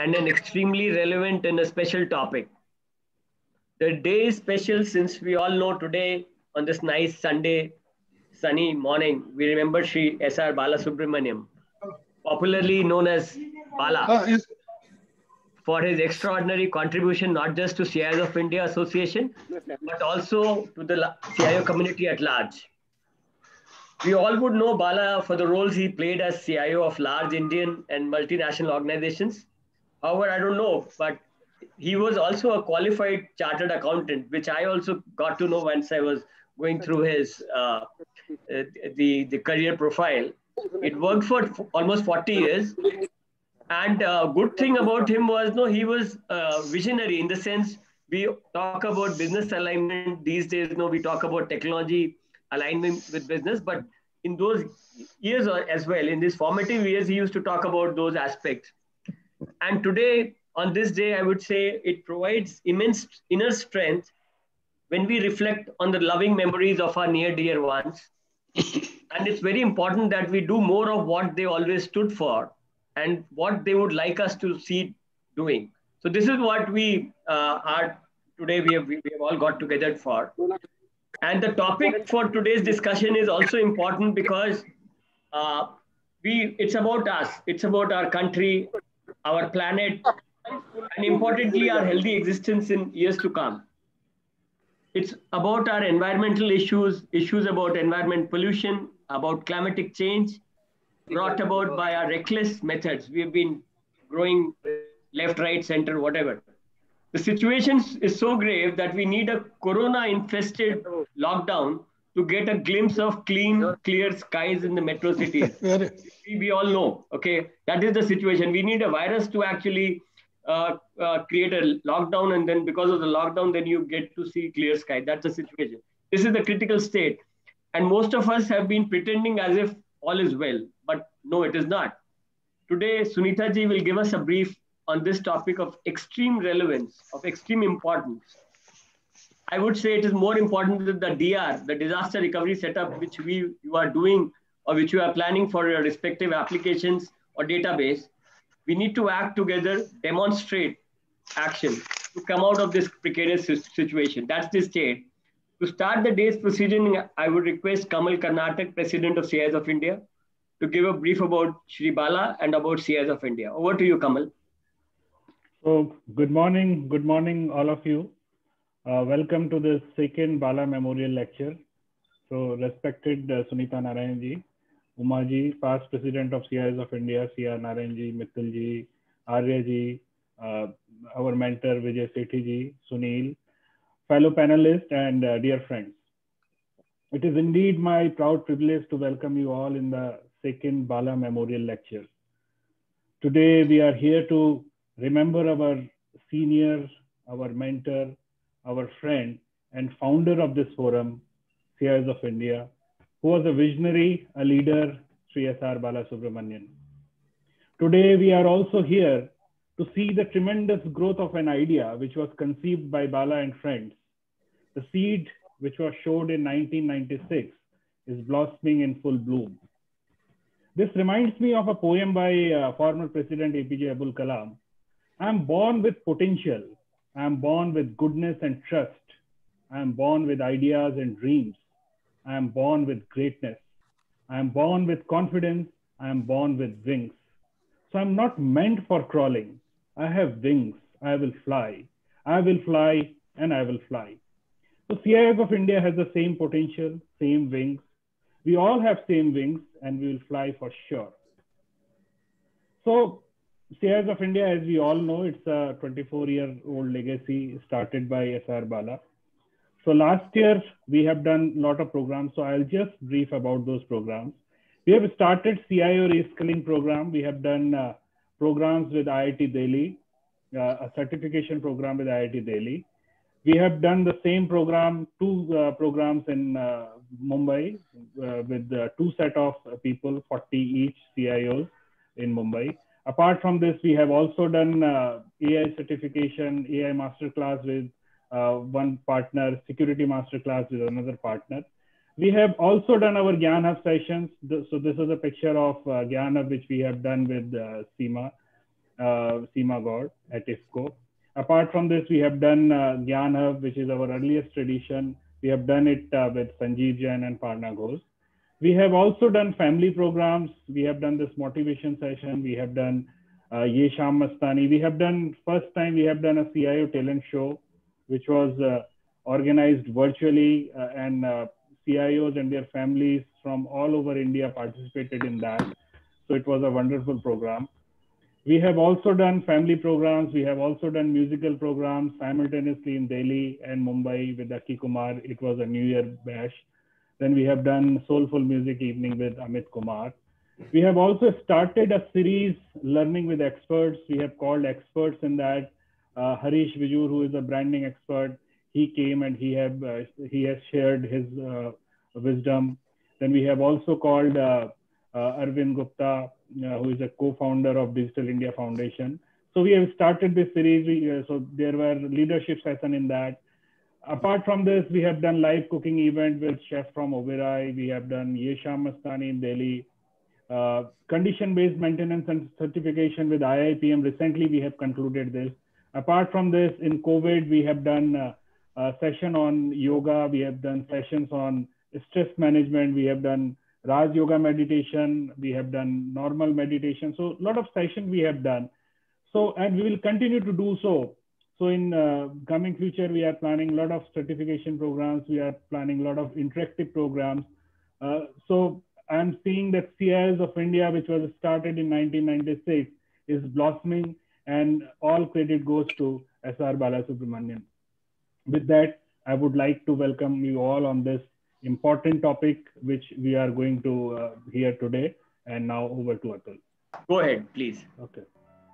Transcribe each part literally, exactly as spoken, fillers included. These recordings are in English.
and an extremely relevant and a special topic. The day is special since we all know today on this nice Sunday sunny morning, we remember Sri S R Balasubramaniam, popularly known as Bala, Uh, is, for his extraordinary contribution not just to C I O of India Association, but also to the la- C I O community at large. We all would know Bala for the roles he played as C I O of large Indian and multinational organizations. However, I don't know, but he was also a qualified chartered accountant, which I also got to know once I was going through his uh, uh, the the career profile. It worked for f- almost forty years, and uh, good thing about him was no, he was uh, visionary in the sense we talk about business alignment these days. No, we talk about technology alignment with business, but in those years as well, in these formative years, he used to talk about those aspects. And today, on this day, I would say it provides immense inner strength when we reflect on the loving memories of our near dear ones. And it's very important that we do more of what they always stood for and what they would like us to see doing. So this is what we uh, are today. We have, we have all got together for. And the topic for today's discussion is also important because uh, we it's about us. It's about our country, our planet, and importantly, our healthy existence in years to come. It's about our environmental issues, issues about environment pollution, about climatic change, brought about by our reckless methods. We've been growing left, right, center, whatever. The situation is so grave that we need a corona infested lockdown to get a glimpse of clean, clear skies in the metro cities. very, We, we all know, okay, that is the situation. We need a virus to actually uh, uh, create a lockdown, and then because of the lockdown, then you get to see clear sky. That's the situation. This is the critical state. And most of us have been pretending as if all is well, but no, it is not. Today, Sunita ji will give us a brief on this topic of extreme relevance, of extreme importance. I would say it is more important than the D R, the disaster recovery setup, which we you are doing or which you are planning for your respective applications or database. We need to act together, demonstrate action to come out of this precarious situation. That's the state. To start the day's proceeding, I would request Kamal Karnatak, President of C I S of India, to give a brief about Shri Bala and about C I S of India. Over to you, Kamal. So, good morning, good morning, all of you. Uh, welcome to the second Bala Memorial Lecture. So, respected uh, Sunita Narayanji, Umaji, past President of C I S of India, C R Narayanji, Mittalji, Aryaji, uh, our mentor Vijay Sethi, Sunil, fellow panelists, and uh, dear friends. It is indeed my proud privilege to welcome you all in the second Bala Memorial Lecture. Today, we are here to remember our senior, our mentor, our friend, and founder of this forum, C I S of India, who was a visionary, a leader, Sri S R Balasubramanian. Today, we are also here to see the tremendous growth of an idea which was conceived by Bala and friends. The seed which was showed in nineteen ninety-six is blossoming in full bloom. This reminds me of a poem by uh, former President A P J Abdul Kalam. I am born with potential. I am born with goodness and trust. I am born with ideas and dreams. I am born with greatness. I am born with confidence. I am born with wings. So I'm not meant for crawling. I have wings. I will fly. I will fly and I will fly. So C I S of India has the same potential, same wings. We all have same wings and we will fly for sure. So C I S of India, as we all know, it's a twenty-four year old legacy started by S R Bala. So last year we have done a lot of programs. So I'll just brief about those programs. We have started C I O reskilling program. We have done uh, programs with I I T Delhi, uh, a certification program with I I T Delhi. We have done the same program, two uh, programs in uh, Mumbai uh, with uh, two set of people, forty each C I Os in Mumbai. Apart from this, we have also done uh, A I certification, A I masterclass with uh, one partner, security masterclass with another partner. We have also done our Gyan Hub sessions. So this is a picture of uh, Gyan Hub which we have done with uh, Seema. uh, Seema God at IFCO. Apart from this, we have done uh, Gyan Hub, which is our earliest tradition. We have done it uh, with Sanjeev Jain and Parna Ghosh. We have also done family programs. We have done this motivation session. We have done uh, Ye Sham Mastani. We have done, first time we have done a C I O talent show, which was uh, organized virtually, uh, and uh, C I Os and their families from all over India participated in that. So it was a wonderful program. We have also done family programs. We have also done musical programs simultaneously in Delhi and Mumbai with Aki Kumar. It was a New Year bash. Then we have done Soulful Music Evening with Amit Kumar. We have also started a series, Learning with Experts. We have called experts in that. Uh, Harish Vijur, who is a branding expert, he came and he, have, uh, he has shared his uh, wisdom. Then we have also called uh, uh, Arvind Gupta, uh, who is a co-founder of Digital India Foundation. So we have started this series. We, uh, so there were leadership sessions in that. Apart from this, we have done live cooking event with chef from Oberoi. We have done Ye Sham Mastani in Delhi. Uh, condition-based maintenance and certification with I I P M. Recently, we have concluded this. Apart from this, in COVID, we have done uh, a session on yoga. We have done sessions on stress management. We have done Raj Yoga meditation. We have done normal meditation. So a lot of sessions we have done. So, and we will continue to do so. So in uh, coming future, we are planning a lot of certification programs. We are planning a lot of interactive programs. Uh, so I'm seeing that C I S of India, which was started in nineteen ninety-six, is blossoming, and all credit goes to S R Balasubramanian. With that, I would like to welcome you all on this important topic, which we are going to uh, hear today. And now over to Atul. Go ahead, please. Okay.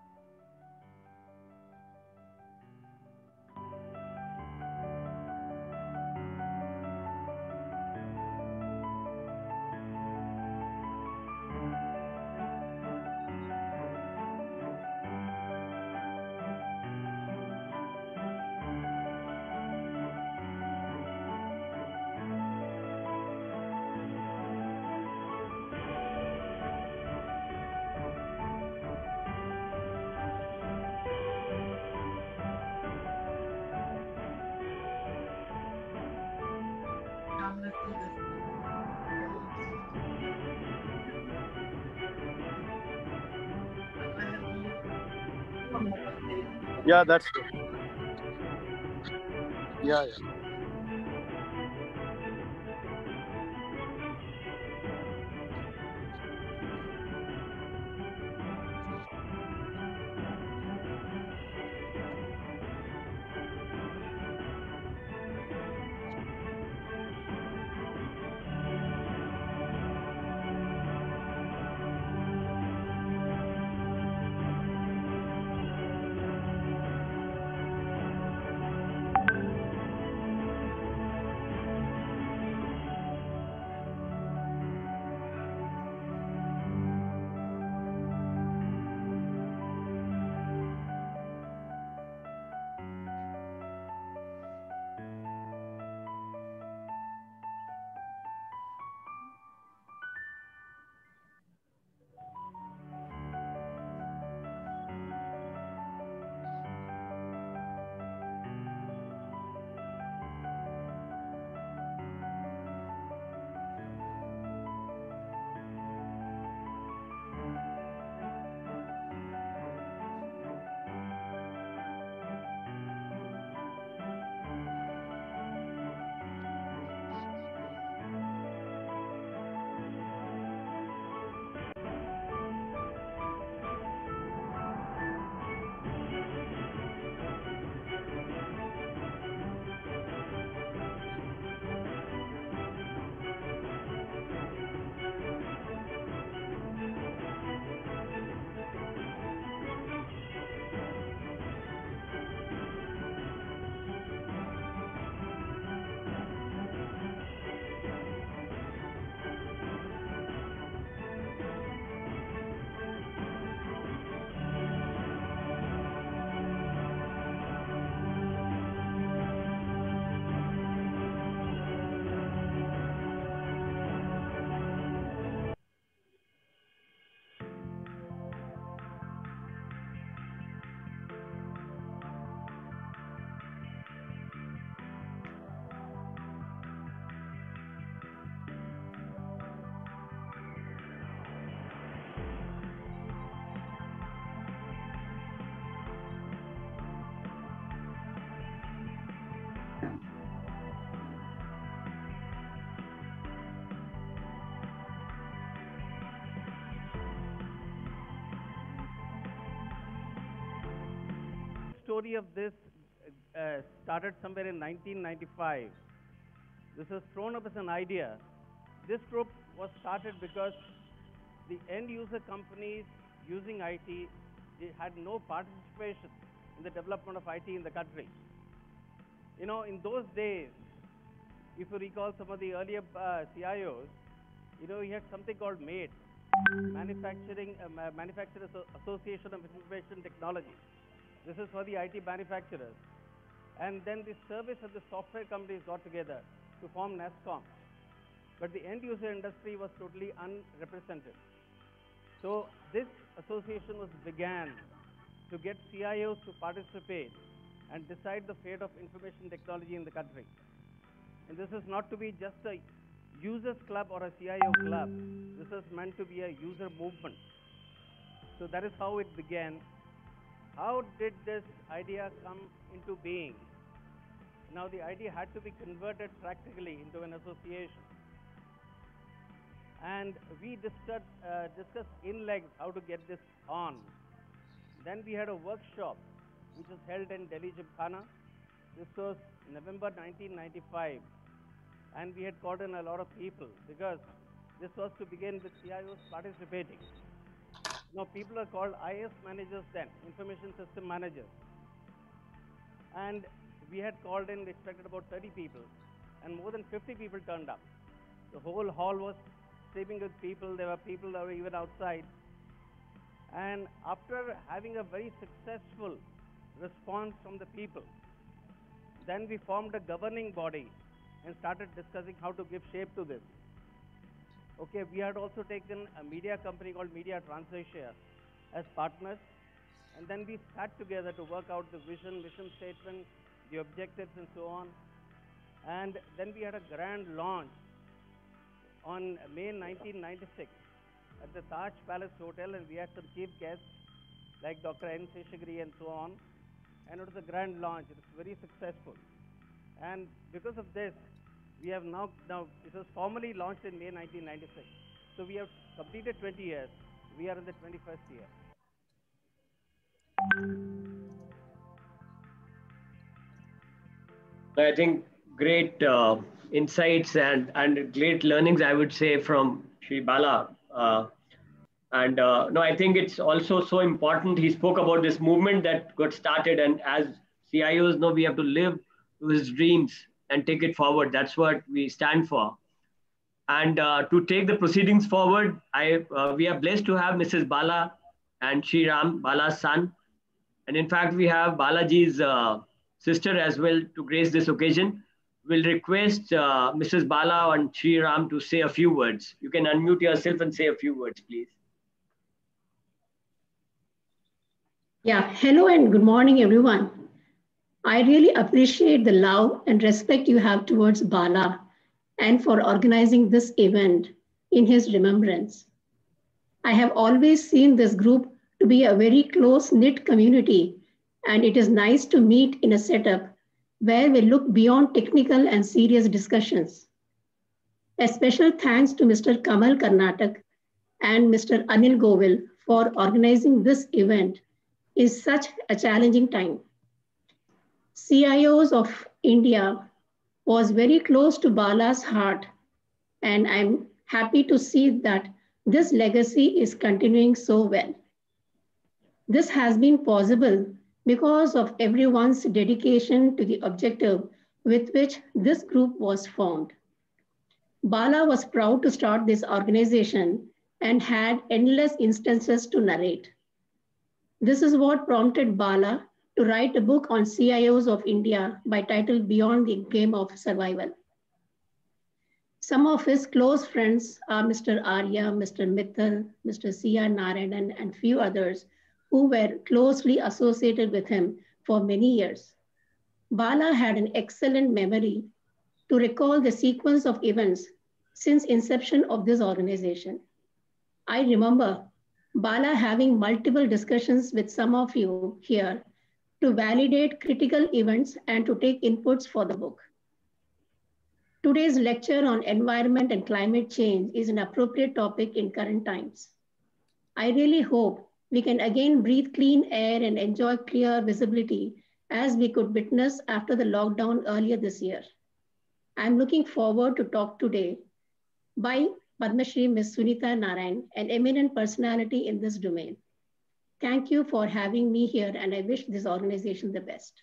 Yeah, that's good. Yeah, yeah. story of this uh, started somewhere in nineteen ninety-five. This was thrown up as an idea. This group was started because the end user companies using I T, they had no participation in the development of I T in the country. You know, in those days, if you recall some of the earlier uh, C I Os, you know, you had something called MATE, Manufacturing uh, Manufacturers Association of Information Technology. This is for the I T manufacturers. And then the service and the software companies got together to form NASSCOM. But the end user industry was totally unrepresented. So this association was began to get C I Os to participate and decide the fate of information technology in the country. And this is not to be just a users club or a C I O club. This is meant to be a user movement. So that is how it began. How did this idea come into being? Now the idea had to be converted practically into an association. And we discussed, uh, discussed in length how to get this on. Then we had a workshop which was held in Delhi Gymkhana. This was November nineteen ninety-five. And we had called in a lot of people because this was to begin with C I Os participating. Now people are called I S managers then, information system managers. And we had called in, we expected about thirty people, and more than fifty people turned up. The whole hall was streaming with people. There were people that were even outside. And after having a very successful response from the people, then we formed a governing body and started discussing how to give shape to this. Okay, we had also taken a media company called Media Transasia as partners, and then we sat together to work out the vision, mission statement, the objectives and so on. And then we had a grand launch on May nineteen ninety-six at the Taj Palace Hotel, and we had some chief guests like Doctor N. Seshagiri and so on. And it was a grand launch. It was very successful. And because of this, we have now, now it was formally launched in May nineteen ninety-six. So we have completed twenty years. We are in the twenty-first year. I think great uh, insights and, and great learnings, I would say, from Shri Bala. Uh, and uh, no, I think it's also so important. He spoke about this movement that got started, and as C I Os know, we have to live to his dreams and take it forward. That's what we stand for. And uh, to take the proceedings forward, I uh, we are blessed to have Missus Bala and Shri Ram, Bala's son. And in fact, we have Balaji's uh, sister as well to grace this occasion. We'll request uh, Missus Bala and Shri Ram to say a few words. You can unmute yourself and say a few words, please. Yeah, hello and good morning, everyone. I really appreciate the love and respect you have towards Bala and for organizing this event in his remembrance. I have always seen this group to be a very close-knit community, and it is nice to meet in a setup where we look beyond technical and serious discussions. A special thanks to Mister Kamal Karnatak and Mister Anil Govil for organizing this event in such a challenging time. C I Os of India was very close to Bala's heart, and I'm happy to see that this legacy is continuing so well. This has been possible because of everyone's dedication to the objective with which this group was formed. Bala was proud to start this organization and had endless instances to narrate. This is what prompted Bala to write a book on C I Os of India by title Beyond the Game of Survival. Some of his close friends are Mister Arya, Mister Mittal, Mister C R Narayanan, and few others who were closely associated with him for many years. Bala had an excellent memory to recall the sequence of events since inception of this organization. I remember Bala having multiple discussions with some of you here to validate critical events and to take inputs for the book. Today's lecture on environment and climate change is an appropriate topic in current times. I really hope we can again breathe clean air and enjoy clear visibility as we could witness after the lockdown earlier this year. I'm looking forward to talk today by Padma Shri Miz Sunita Narayan, an eminent personality in this domain. Thank you for having me here, and I wish this organization the best.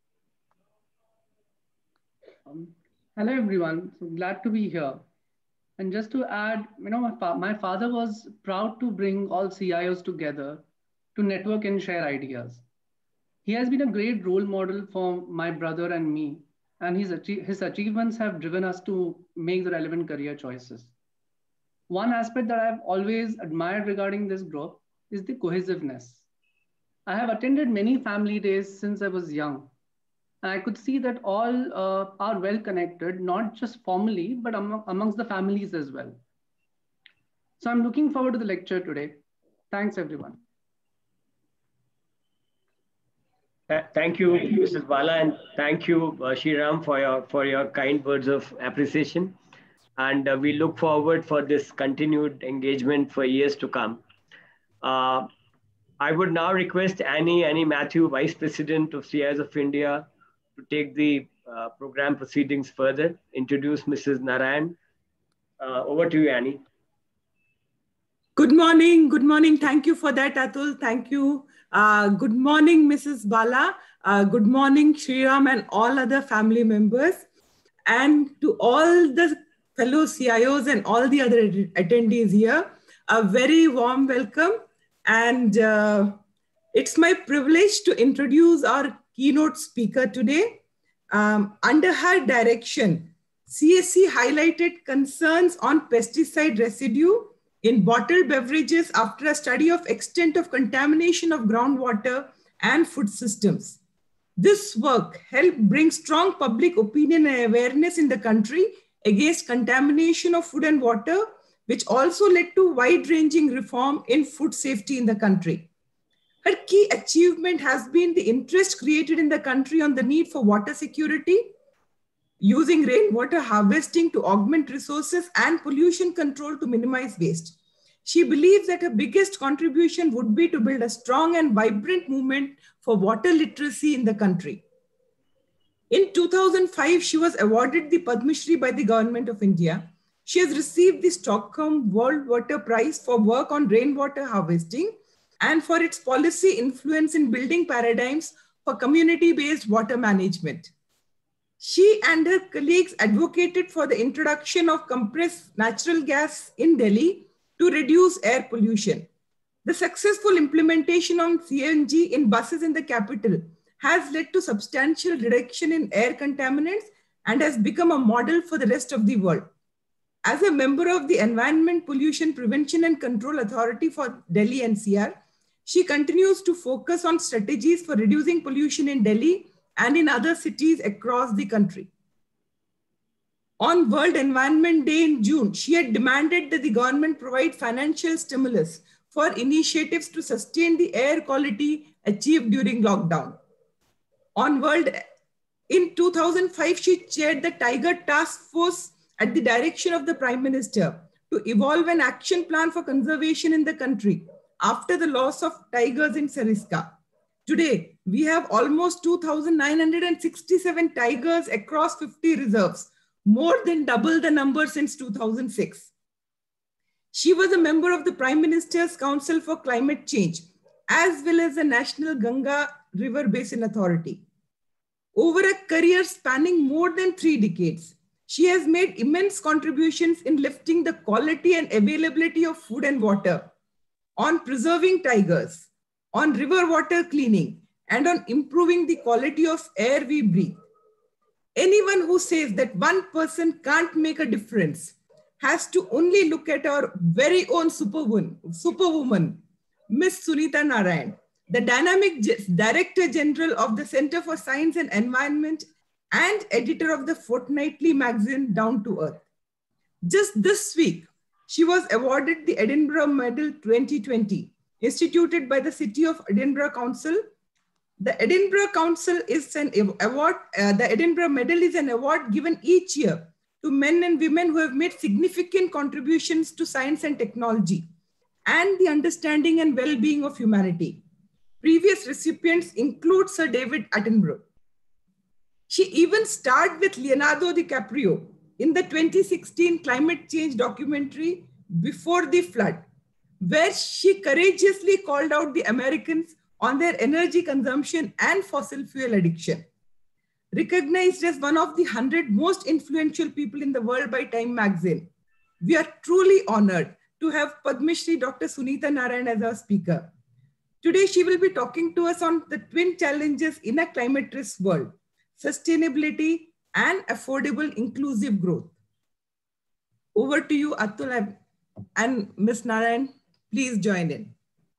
Um, hello, everyone. So glad to be here. And just to add, you know, my, fa my father was proud to bring all C I Os together to network and share ideas. He has been a great role model for my brother and me, and his, achie his achievements have driven us to make the relevant career choices. One aspect that I've always admired regarding this group is the cohesiveness. I have attended many family days since I was young. And I could see that all uh, are well connected, not just formally, but among, amongst the families as well. So I'm looking forward to the lecture today. Thanks, everyone. Thank you, Missus Bala, and thank you, uh, Shriram, for your, for your kind words of appreciation. And uh, we look forward for this continued engagement for years to come. Uh, I would now request Annie, Annie Matthew, Vice President of C I S of India, to take the uh, program proceedings further, introduce Missus Narayan. Uh, over to you, Annie. Good morning, good morning. Thank you for that, Atul. Thank you. Uh, good morning, Missus Bala. Uh, good morning, Shriram and all other family members. And to all the fellow C I Os and all the other attendees here, a very warm welcome. And uh, it's my privilege to introduce our keynote speaker today. Um, under her direction, C S C highlighted concerns on pesticide residue in bottled beverages after a study of extent of contamination of groundwater and food systems. This work helped bring strong public opinion and awareness in the country against contamination of food and water, which also led to wide-ranging reform in food safety in the country. Her key achievement has been the interest created in the country on the need for water security, using rainwater harvesting to augment resources and pollution control to minimize waste. She believes that her biggest contribution would be to build a strong and vibrant movement for water literacy in the country. In two thousand five, she was awarded the Padma Shri by the Government of India. She has received the Stockholm World Water Prize for work on rainwater harvesting and for its policy influence in building paradigms for community-based water management. She and her colleagues advocated for the introduction of compressed natural gas in Delhi to reduce air pollution. The successful implementation of C N G in buses in the capital has led to substantial reduction in air contaminants and has become a model for the rest of the world. As a member of the Environment Pollution Prevention and Control Authority for Delhi N C R, she continues to focus on strategies for reducing pollution in Delhi and in other cities across the country. On World Environment Day in June, she had demanded that the government provide financial stimulus for initiatives to sustain the air quality achieved during lockdown. On World, in two thousand five, she chaired the Tiger Task Force at the direction of the Prime Minister to evolve an action plan for conservation in the country after the loss of tigers in Sariska. Today, we have almost two thousand nine hundred sixty-seven tigers across fifty reserves, more than double the number since two thousand six. She was a member of the Prime Minister's Council for Climate Change, as well as the National Ganga River Basin Authority. Over a career spanning more than three decades, she has made immense contributions in lifting the quality and availability of food and water, on preserving tigers, on river water cleaning, and on improving the quality of air we breathe. Anyone who says that one person can't make a difference has to only look at our very own superwoman, superwoman, Miss Sunita Narayan, the dynamic Director General of the Center for Science and Environment and editor of the fortnightly magazine Down to Earth. Just this week, she was awarded the Edinburgh Medal twenty twenty, instituted by the City of Edinburgh Council. The Edinburgh Council is an award, uh, the Edinburgh Medal is an award given each year to men and women who have made significant contributions to science and technology, and the understanding and well-being of humanity. Previous recipients include Sir David Attenborough. She even starred with Leonardo DiCaprio in the twenty sixteen climate change documentary Before the Flood, where she courageously called out the Americans on their energy consumption and fossil fuel addiction. Recognized as one of the one hundred most influential people in the world by Time magazine, we are truly honored to have Padma Shri Doctor Sunita Narayan as our speaker. Today, she will be talking to us on the twin challenges in a climate risk world: sustainability and affordable inclusive growth. Over to you, Atul and Miz Narayan. Please join in.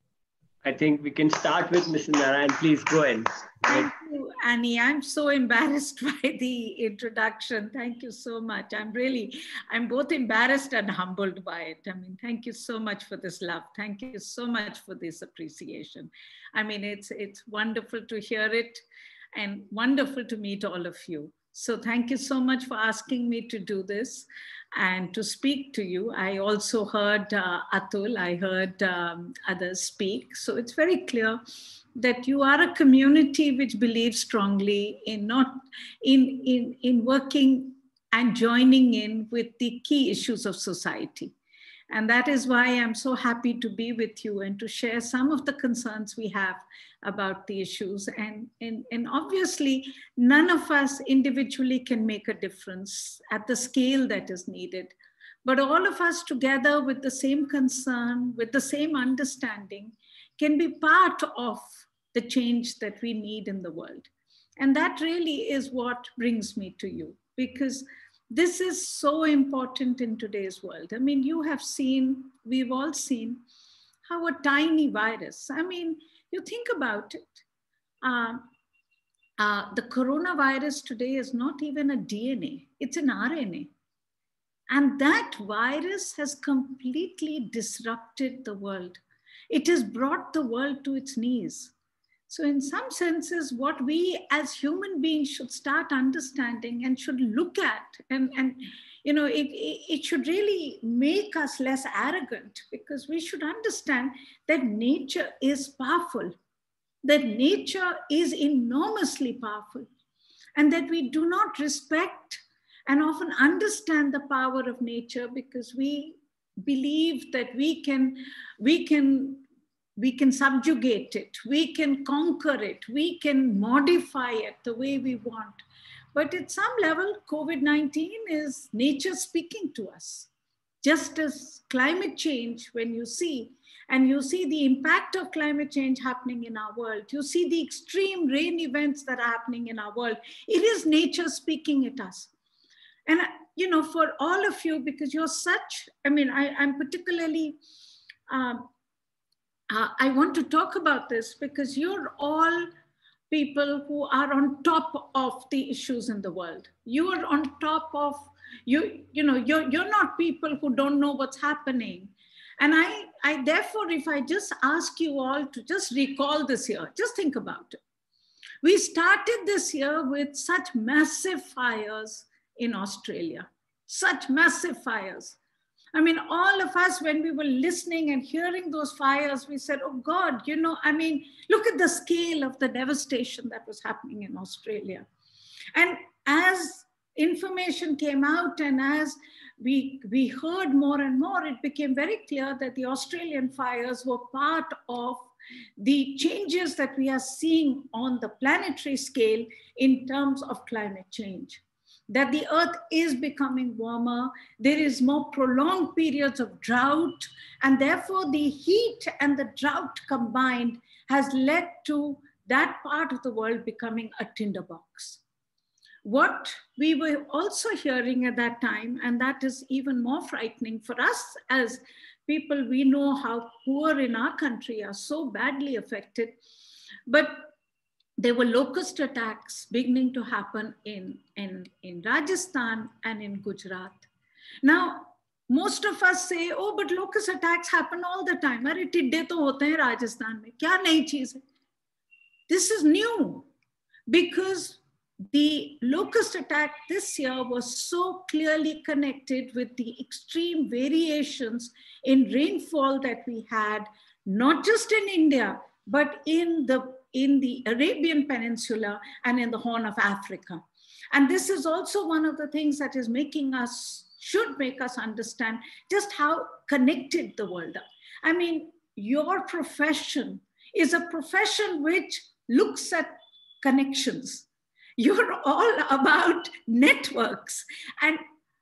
I think we can start with Missus Narayan. Please go ahead. Thank you, Annie. I'm so embarrassed by the introduction. Thank you so much. I'm really, I'm both embarrassed and humbled by it. I mean, thank you so much for this love. Thank you so much for this appreciation. I mean, it's, it's wonderful to hear it and wonderful to meet all of you. So thank you so much for asking me to do this and to speak to you. I also heard uh, Atul, I heard um, others speak. So it's very clear that you are a community which believes strongly in not in, in, in working and joining in with the key issues of society. And that is why I'm so happy to be with you and to share some of the concerns we have about the issues. And, and, and obviously, none of us individually can make a difference at the scale that is needed. But all of us together with the same concern, with the same understanding, can be part of the change that we need in the world. And that really is what brings me to you, because this is so important in today's world. I mean, you have seen, we've all seen how a tiny virus, I mean, you think about it, uh, uh, the coronavirus today is not even a D N A, it's an R N A. And that virus has completely disrupted the world. It has brought the world to its knees. So in some senses, what we as human beings should start understanding and should look at, and, and you know, it, it, it should really make us less arrogant, because we should understand that nature is powerful, that nature is enormously powerful, and that we do not respect and often understand the power of nature because we believe that we can, we can, we can subjugate it, we can conquer it, we can modify it the way we want. But at some level, COVID nineteen is nature speaking to us. Just as climate change, when you see, and you see the impact of climate change happening in our world, you see the extreme rain events that are happening in our world, it is nature speaking at us. And, you know, for all of you, because you're such, I mean, I, I'm particularly, um, uh, I want to talk about this because you're all people who are on top of the issues in the world. You are on top of, you, you know, you're, you're not people who don't know what's happening. And I, I, therefore, if I just ask you all to just recall this year, just think about it. We started this year with such massive fires in Australia, such massive fires. I mean, all of us, when we were listening and hearing those fires, we said, oh God, you know, I mean, look at the scale of the devastation that was happening in Australia. And as information came out and as we, we heard more and more, it became very clear that the Australian fires were part of the changes that we are seeing on the planetary scale in terms of climate change. That the earth is becoming warmer, there is more prolonged periods of drought, and therefore the heat and the drought combined has led to that part of the world becoming a tinderbox. What we were also hearing at that time, and that is even more frightening for us as people, we know how poor in our country are so badly affected, but there were locust attacks beginning to happen in, in, in Rajasthan and in Gujarat. Now, most of us say, oh, but locust attacks happen all the time. Arre, tidde to hote hain Rajasthan mein. Kya nayi cheez hai? This is new because the locust attack this year was so clearly connected with the extreme variations in rainfall that we had, not just in India, but in the, in the Arabian Peninsula and in the Horn of Africa. And this is also one of the things that is making us, should make us understand just how connected the world are. I mean, your profession is a profession which looks at connections. You're all about networks. And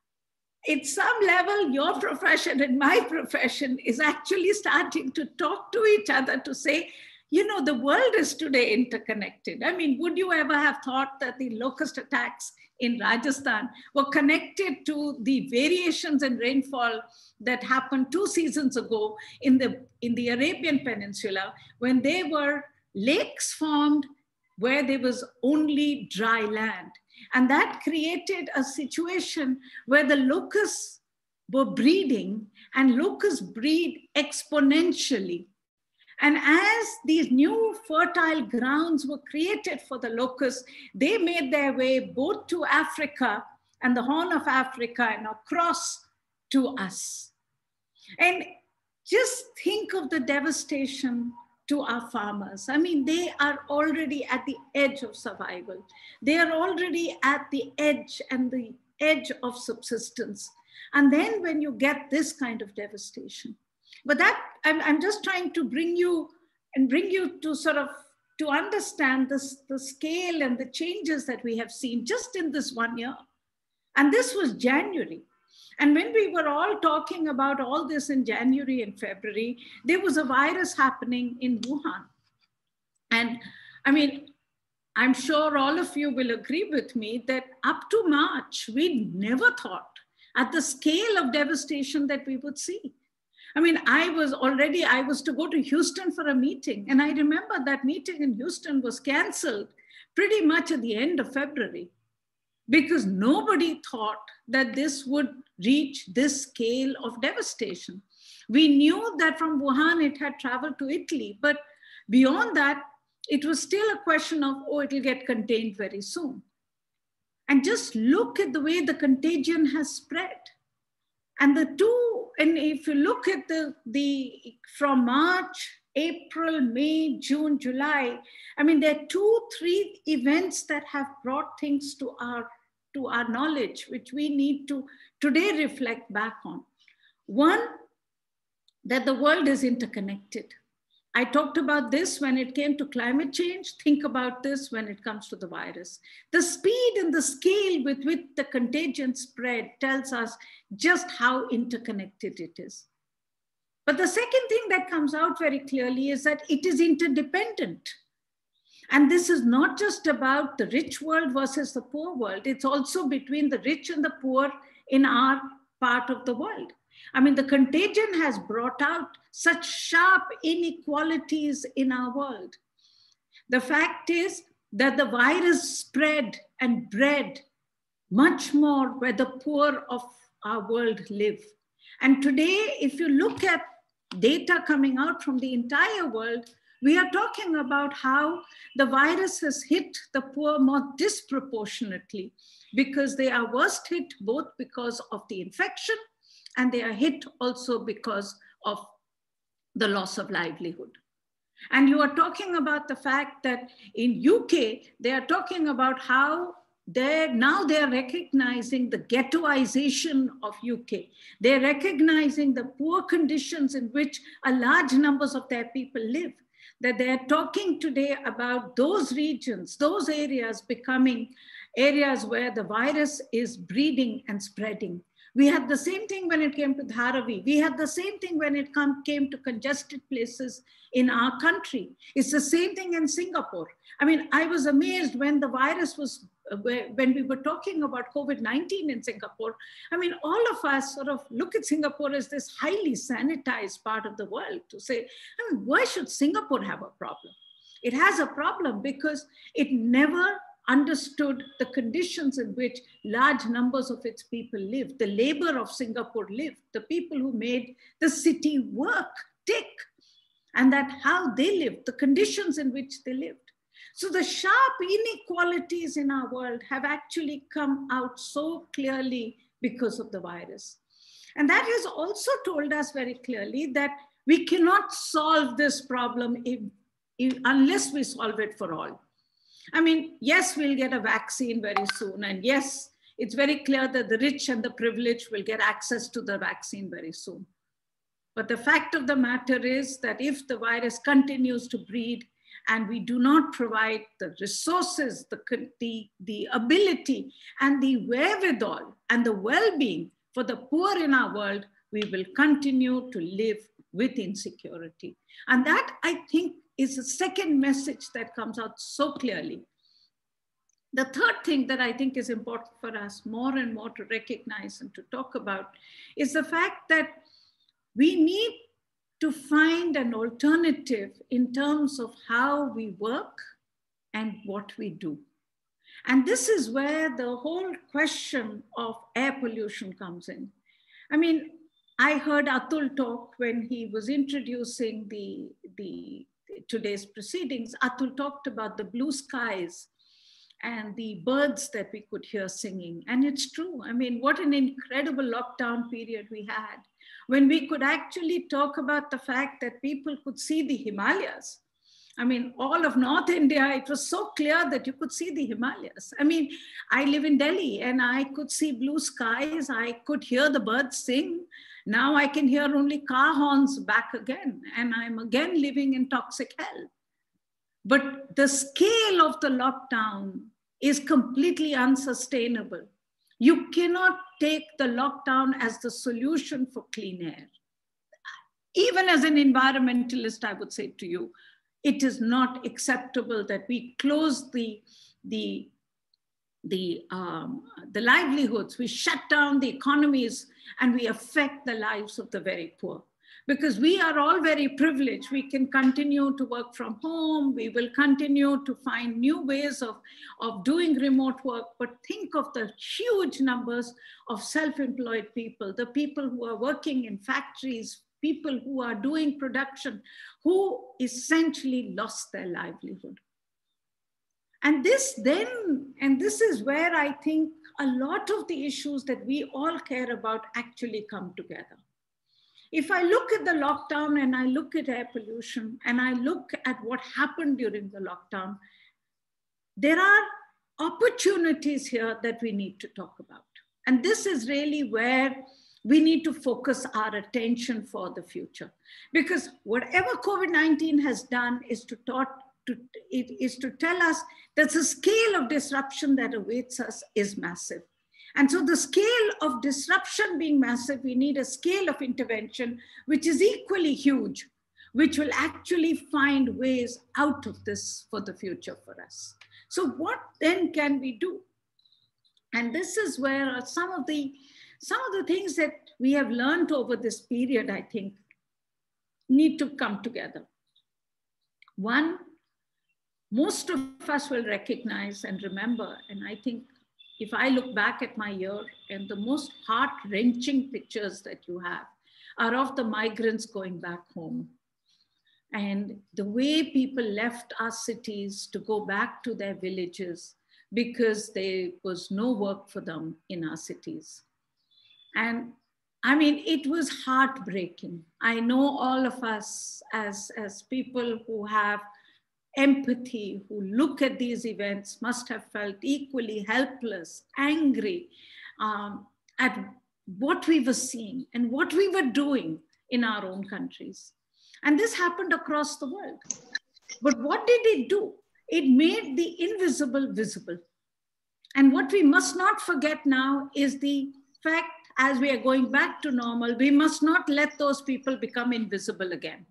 at some level, your profession and my profession is actually starting to talk to each other to say, you know, the world is today interconnected. I mean, would you ever have thought that the locust attacks in Rajasthan were connected to the variations in rainfall that happened two seasons ago in the, in the Arabian Peninsula, when there were lakes formed where there was only dry land. And that created a situation where the locusts were breeding, and locusts breed exponentially. And as these new fertile grounds were created for the locusts, they made their way both to Africa and the Horn of Africa and across to us. And just think of the devastation to our farmers. I mean, they are already at the edge of survival. They are already at the edge and the edge of subsistence. And then when you get this kind of devastation, but that, I'm, I'm just trying to bring you and bring you to sort of, to understand this, the scale and the changes that we have seen just in this one year. And this was January. And when we were all talking about all this in January and February, there was a virus happening in Wuhan. And I mean, I'm sure all of you will agree with me that up to March, we never thought at the scale of devastation that we would see. I mean, I was already, I was to go to Houston for a meeting. And I remember that meeting in Houston was canceled pretty much at the end of February, because nobody thought that this would reach this scale of devastation. We knew that from Wuhan, it had traveled to Italy, but beyond that, it was still a question of, oh, it'll get contained very soon. And just look at the way the contagion has spread. And the two, and if you look at the, the from March, April, May, June, July, I mean, there are two, three events that have brought things to our, to our knowledge, which we need to today reflect back on. One, that the world is interconnected. I talked about this when it came to climate change. Think about this when it comes to the virus. The speed and the scale with which the contagion spread tells us just how interconnected it is. But the second thing that comes out very clearly is that it is interdependent. And this is not just about the rich world versus the poor world. It's also between the rich and the poor in our part of the world. I mean, the contagion has brought out such sharp inequalities in our world. The fact is that the virus spread and bred much more where the poor of our world live. And today, if you look at data coming out from the entire world, we are talking about how the virus has hit the poor more disproportionately, because they are worst hit both because of the infection, and they are hit also because of the loss of livelihood. And you are talking about the fact that in U K, they are talking about how they're, now they're recognizing the ghettoization of U K. They're recognizing the poor conditions in which a large numbers of their people live. That they're talking today about those regions, those areas becoming areas where the virus is breeding and spreading. We had the same thing when it came to Dharavi. We had the same thing when it come, came to congested places in our country. It's the same thing in Singapore. I mean, I was amazed when the virus was, when we were talking about COVID nineteen in Singapore. I mean, all of us sort of look at Singapore as this highly sanitized part of the world to say, I mean, why should Singapore have a problem? It has a problem because it never understood the conditions in which large numbers of its people lived, the labor of Singapore lived, the people who made the city work, tick, and that how they lived, the conditions in which they lived. So the sharp inequalities in our world have actually come out so clearly because of the virus. And that has also told us very clearly that we cannot solve this problem if, if, unless we solve it for all. I mean, yes, we'll get a vaccine very soon. And yes, it's very clear that the rich and the privileged will get access to the vaccine very soon. But the fact of the matter is that if the virus continues to breed and we do not provide the resources, the, the, the ability and the wherewithal and the well-being for the poor in our world, we will continue to live with insecurity. And that, I think, is the second message that comes out so clearly. The third thing that I think is important for us more and more to recognize and to talk about is the fact that we need to find an alternative in terms of how we work and what we do. And this is where the whole question of air pollution comes in. I mean, I heard Atul talk when he was introducing the, the today's proceedings. Atul talked about the blue skies and the birds that we could hear singing. And it's true. I mean, what an incredible lockdown period we had, when we could actually talk about the fact that people could see the Himalayas. I mean, all of North India, it was so clear that you could see the Himalayas. I mean, I live in Delhi and I could see blue skies. I could hear the birds sing. Now I can hear only car horns back again. And I'm again living in toxic hell. But the scale of the lockdown is completely unsustainable. You cannot take the lockdown as the solution for clean air. Even as an environmentalist, I would say to you, it is not acceptable that we close the, the, the, um, the livelihoods, we shut down the economies, and we affect the lives of the very poor. Because we are all very privileged. We can continue to work from home. We will continue to find new ways of, of doing remote work. But think of the huge numbers of self-employed people, the people who are working in factories, people who are doing production, who essentially lost their livelihood. And this then, and this is where I think a lot of the issues that we all care about actually come together. If I look at the lockdown and I look at air pollution and I look at what happened during the lockdown, there are opportunities here that we need to talk about. And this is really where we need to focus our attention for the future. Because whatever COVID nineteen has done is to, taught, to, it is to tell us that the scale of disruption that awaits us is massive. And so the scale of disruption being massive, we need a scale of intervention which is equally huge, which will actually find ways out of this for the future for us. So what then can we do? And this is where some of the, some of the things that we have learned over this period, I think, need to come together. One, most of us will recognize and remember, and I think if I look back at my year, and the most heart-wrenching pictures that you have are of the migrants going back home. And the way people left our cities to go back to their villages because there was no work for them in our cities. And I mean, it was heartbreaking. I know all of us as, as people who have empathy, who look at these events, must have felt equally helpless, angry um, at what we were seeing and what we were doing in our own countries. And this happened across the world. But what did it do? It made the invisible visible. And what we must not forget now is the fact, as we are going back to normal, we must not let those people become invisible again.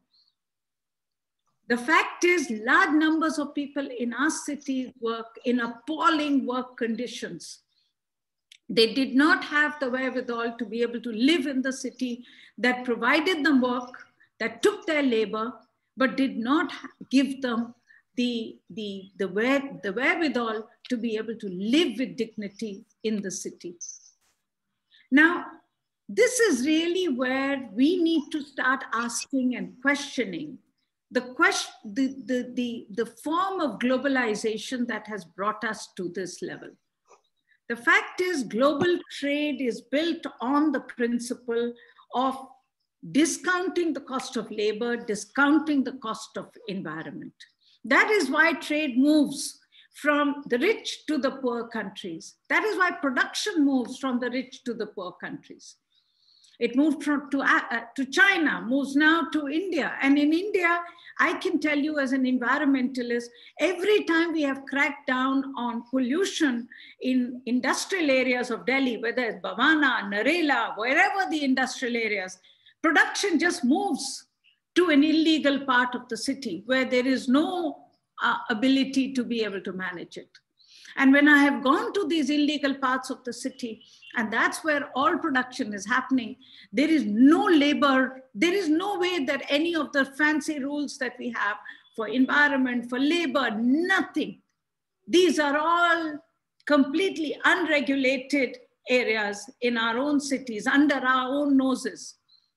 The fact is, large numbers of people in our cities work in appalling work conditions. They did not have the wherewithal to be able to live in the city that provided them work, that took their labor, but did not give them the, the, the, where, the wherewithal to be able to live with dignity in the city. Now, this is really where we need to start asking and questioning the question, the, the, the, the form of globalization that has brought us to this level. The fact is, global trade is built on the principle of discounting the cost of labor, discounting the cost of environment. That is why trade moves from the rich to the poor countries. That is why production moves from the rich to the poor countries. It moved from, to, uh, to China, moves now to India. And in India, I can tell you as an environmentalist, every time we have cracked down on pollution in industrial areas of Delhi, whether it's Bhavana, Narela, wherever the industrial areas, production just moves to an illegal part of the city where there is no uh, ability to be able to manage it. And when I have gone to these illegal parts of the city, and that's where all production is happening, there is no labor, there is no way that any of the fancy rules that we have for environment, for labor, nothing. These are all completely unregulated areas in our own cities, under our own noses.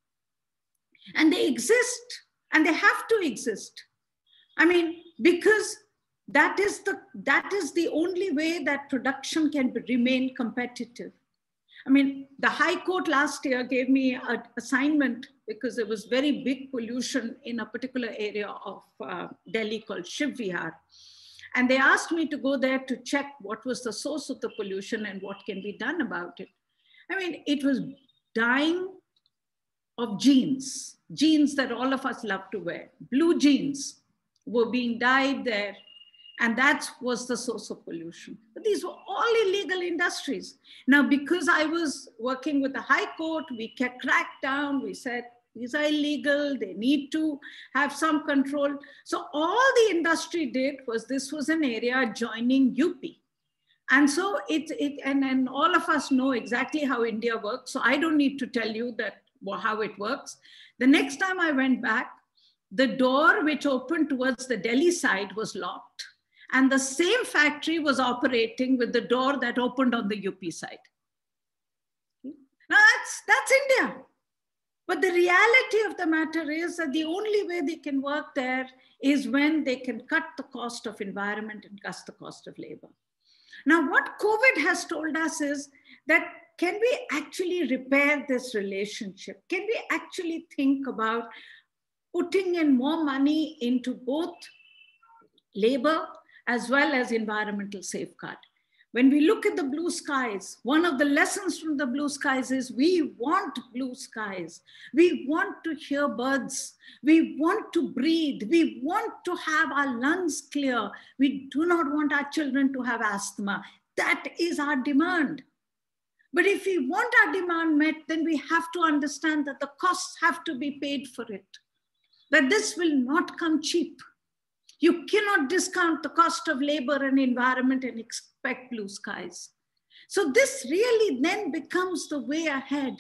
And they exist, and they have to exist. I mean, because that is the, that is the only way that production can be, remain competitive. I mean, the High Court last year gave me an assignment because there was very big pollution in a particular area of uh, Delhi called Shiv Vihar. And they asked me to go there to check what was the source of the pollution and what can be done about it. I mean, it was dyeing of jeans, jeans that all of us love to wear. Blue jeans were being dyed there. And that was the source of pollution. But these were all illegal industries. Now, because I was working with the High Court, we kept cracked down. We said, these are illegal. They need to have some control. So all the industry did was, this was an area adjoining U P. And so it, it and, and all of us know exactly how India works. So I don't need to tell you that well, how it works. The next time I went back, the door which opened towards the Delhi side was locked. And the same factory was operating with the door that opened on the U P side. Now that's, that's India. But the reality of the matter is that the only way they can work there is when they can cut the cost of environment and cut the cost of labor. Now, what COVID has told us is that can we actually repair this relationship? Can we actually think about putting in more money into both labor as well as environmental safeguard? When we look at the blue skies, one of the lessons from the blue skies is we want blue skies. We want to hear birds. We want to breathe. We want to have our lungs clear. We do not want our children to have asthma. That is our demand. But if we want our demand met, then we have to understand that the costs have to be paid for it. That this will not come cheap. You cannot discount the cost of labor and environment and expect blue skies. So this really then becomes the way ahead.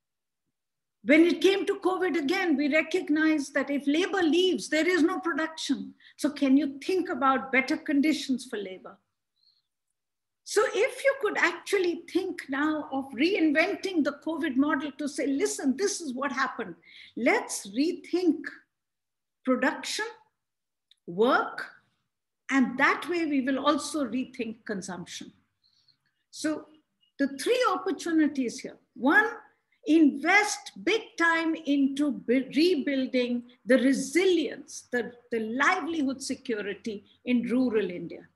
When it came to COVID again, we recognized that if labor leaves, there is no production. So can you think about better conditions for labor? So if you could actually think now of reinventing the COVID model to say, listen, this is what happened. Let's rethink production, work, and that way we will also rethink consumption. So the three opportunities here. One, invest big time into rebuilding the resilience, the, the livelihood security in rural India.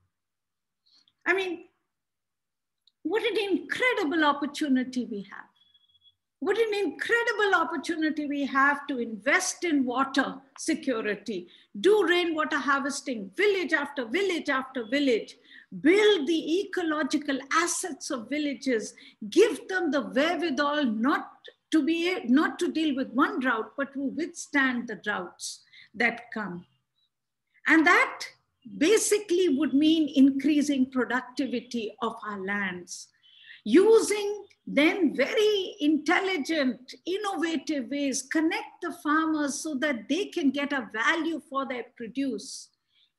I mean, what an incredible opportunity we have. What an incredible opportunity we have to invest in water security, do rainwater harvesting, village after village after village, build the ecological assets of villages, give them the wherewithal not to be, not to deal with one drought, but to withstand the droughts that come. And that basically would mean increasing productivity of our lands, using then very intelligent, innovative ways, connect the farmers so that they can get a value for their produce.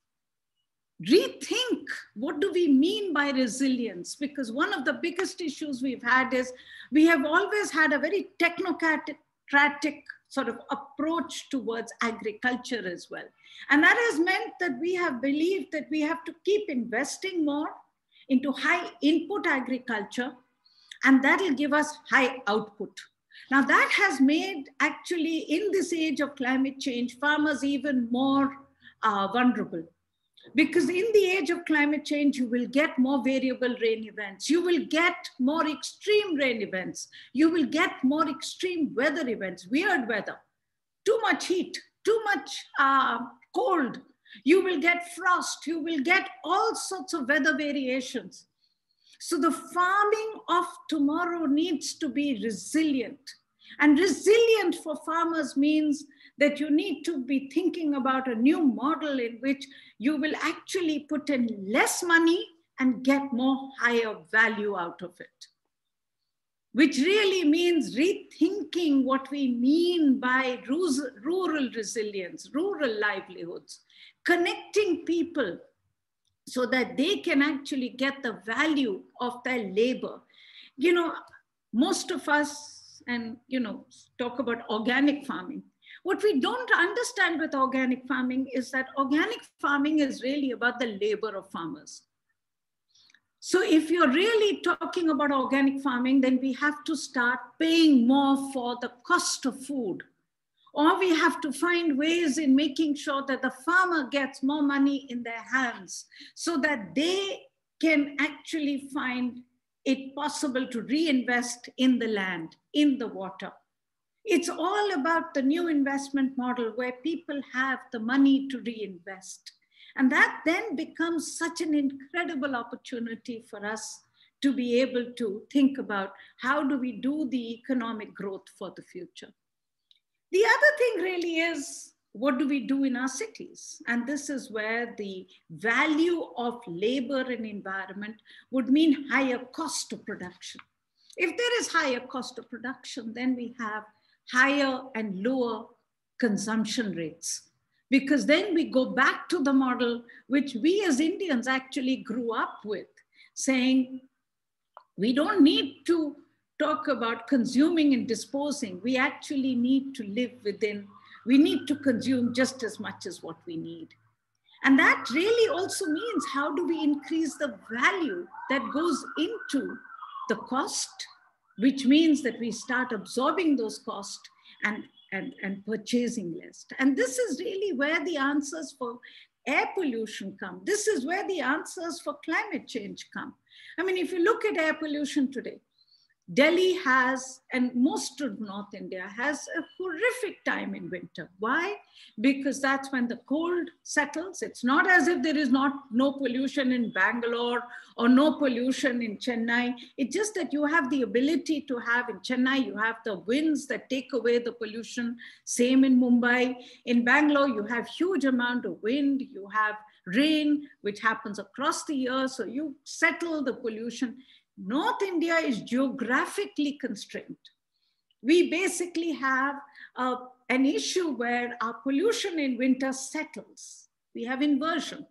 Rethink, what do we mean by resilience? Because one of the biggest issues we've had is we have always had a very technocratic, democratic sort of approach towards agriculture as well. And that has meant that we have believed that we have to keep investing more into high input agriculture, and that will give us high output. Now that has made actually in this age of climate change, farmers even more uh, vulnerable. Because in the age of climate change, you will get more variable rain events. You will get more extreme rain events. You will get more extreme weather events, weird weather, too much heat, too much uh, cold. You will get frost. You will get all sorts of weather variations. So the farming of tomorrow needs to be resilient. And resilient for farmers means that you need to be thinking about a new model in which you will actually put in less money and get more higher value out of it. Which really means rethinking what we mean by rural resilience, rural livelihoods, connecting people so that they can actually get the value of their labor. You know, most of us, and you know, talk about organic farming. What we don't understand with organic farming is that organic farming is really about the labor of farmers. So if you're really talking about organic farming, then we have to start paying more for the cost of food. Or we have to find ways in making sure that the farmer gets more money in their hands so that they can actually find it possible to reinvest in the land, in the water. It's all about the new investment model where people have the money to reinvest. And that then becomes such an incredible opportunity for us to be able to think about how do we do the economic growth for the future. The other thing really is, what do we do in our cities? And this is where the value of labor and environment would mean higher cost of production. If there is higher cost of production, then we have higher and lower consumption rates. Because then we go back to the model which we as Indians actually grew up with, saying we don't need to talk about consuming and disposing. We actually need to live within, we need to consume just as much as what we need. And that really also means how do we increase the value that goes into the cost, which means that we start absorbing those costs and, and, and purchasing less. And this is really where the answers for air pollution come. This is where the answers for climate change come. I mean, if you look at air pollution today, Delhi has, and most of North India has a horrific time in winter. Why? Because that's when the cold settles. It's not as if there is not no pollution in Bangalore or no pollution in Chennai. It's just that you have the ability to have in Chennai, you have the winds that take away the pollution. Same in Mumbai. In Bangalore, you have huge amount of wind. You have rain, which happens across the year. So you settle the pollution. North India is geographically constrained. We basically have uh, an issue where our pollution in winter settles. We have inversion.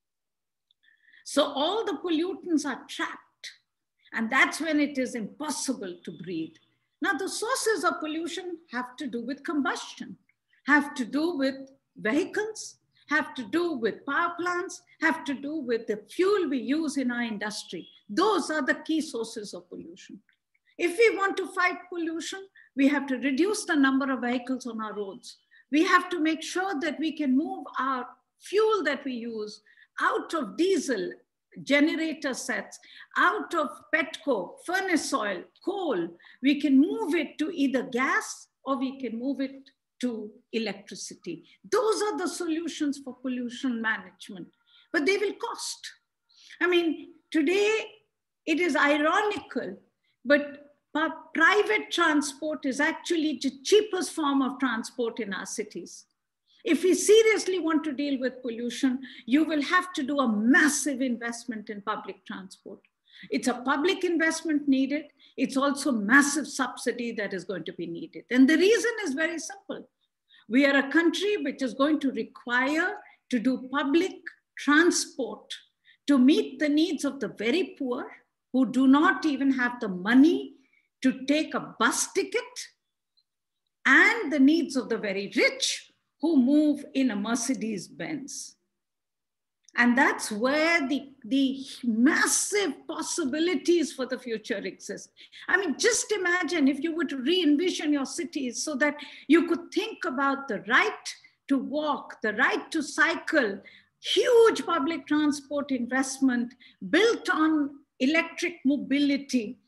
So all the pollutants are trapped, and that's when it is impossible to breathe. Now the sources of pollution have to do with combustion, have to do with vehicles, have to do with power plants, have to do with the fuel we use in our industry. Those are the key sources of pollution. If we want to fight pollution, we have to reduce the number of vehicles on our roads. We have to make sure that we can move our fuel that we use out of diesel generator sets, out of petcoke, furnace oil, coal. We can move it to either gas or we can move it to electricity. Those are the solutions for pollution management, but they will cost. I mean, today it is ironical, but private transport is actually the cheapest form of transport in our cities. If we seriously want to deal with pollution, you will have to do a massive investment in public transport. It's a public investment needed. It's also massive subsidy that is going to be needed. And the reason is very simple. We are a country which is going to require to do public transport to meet the needs of the very poor who do not even have the money to take a bus ticket and the needs of the very rich who move in a Mercedes Benz. And that's where the, the massive possibilities for the future exist. I mean, just imagine if you were to re-envision your cities so that you could think about the right to walk, the right to cycle, huge public transport investment built on electric mobility,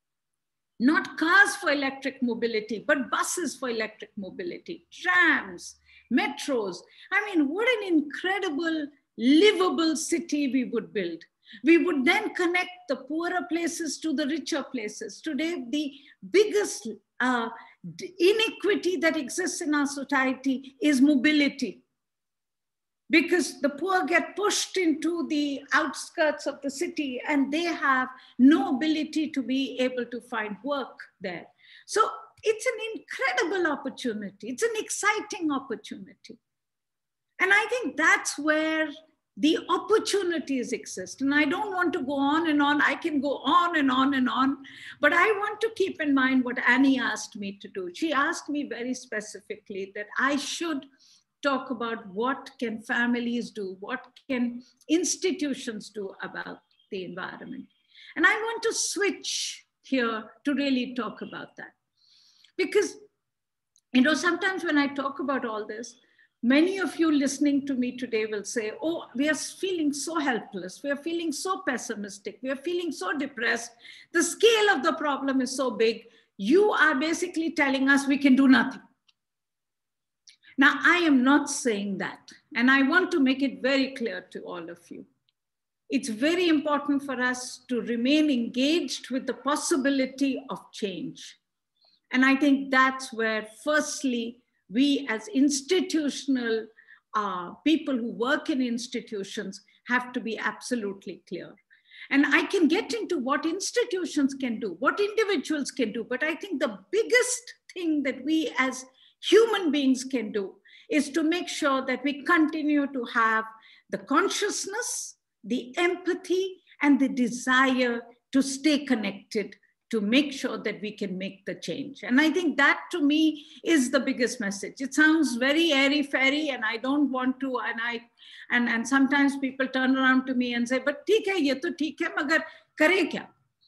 not cars for electric mobility, but buses for electric mobility, trams, metros. I mean, what an incredible livable city we would build. We would then connect the poorer places to the richer places. Today, the biggest uh, inequity that exists in our society is mobility, because the poor get pushed into the outskirts of the city and they have no ability to be able to find work there. So it's an incredible opportunity. It's an exciting opportunity. And I think that's where the opportunities exist. And I don't want to go on and on. I can go on and on and on. But I want to keep in mind what Annie asked me to do. She asked me very specifically that I should talk about what can families do, what can institutions do about the environment. And I want to switch here to really talk about that. Because, you know, sometimes when I talk about all this, many of you listening to me today will say, oh, we are feeling so helpless. We are feeling so pessimistic. We are feeling so depressed. The scale of the problem is so big. You are basically telling us we can do nothing. Now, I am not saying that. And I want to make it very clear to all of you. It's very important for us to remain engaged with the possibility of change. And I think that's where, firstly, we as institutional uh, people who work in institutions have to be absolutely clear. And I can get into what institutions can do, what individuals can do, but I think the biggest thing that we as human beings can do is to make sure that we continue to have the consciousness, the empathy, and the desire to stay connected, to make sure that we can make the change. And I think that to me is the biggest message. It sounds very airy-fairy, and I don't want to, and I, and, and sometimes people turn around to me and say, but theek hai, ye to theek hai, magar kare kya?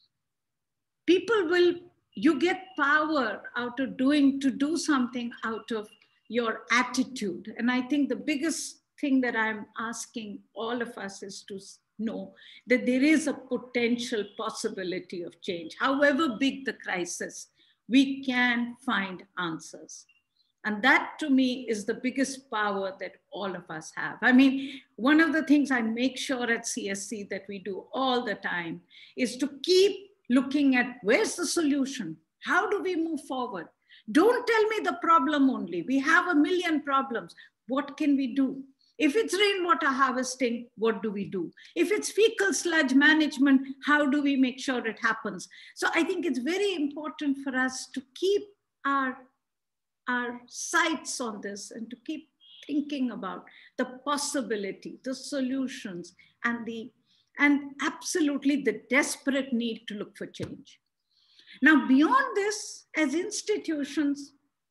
People will, you get power out of doing, to do something out of your attitude. And I think the biggest thing that I'm asking all of us is to know that there is a potential possibility of change. However big the crisis, we can find answers. And that to me is the biggest power that all of us have. I mean, one of the things I make sure at C S C that we do all the time is to keep looking at where's the solution? How do we move forward? Don't tell me the problem only. We have a million problems. What can we do? If it's rainwater harvesting, what do we do? If it's fecal sludge management, how do we make sure it happens? So I think it's very important for us to keep our, our sights on this and to keep thinking about the possibility, the solutions, and, the, and absolutely the desperate need to look for change. Now, beyond this, as institutions,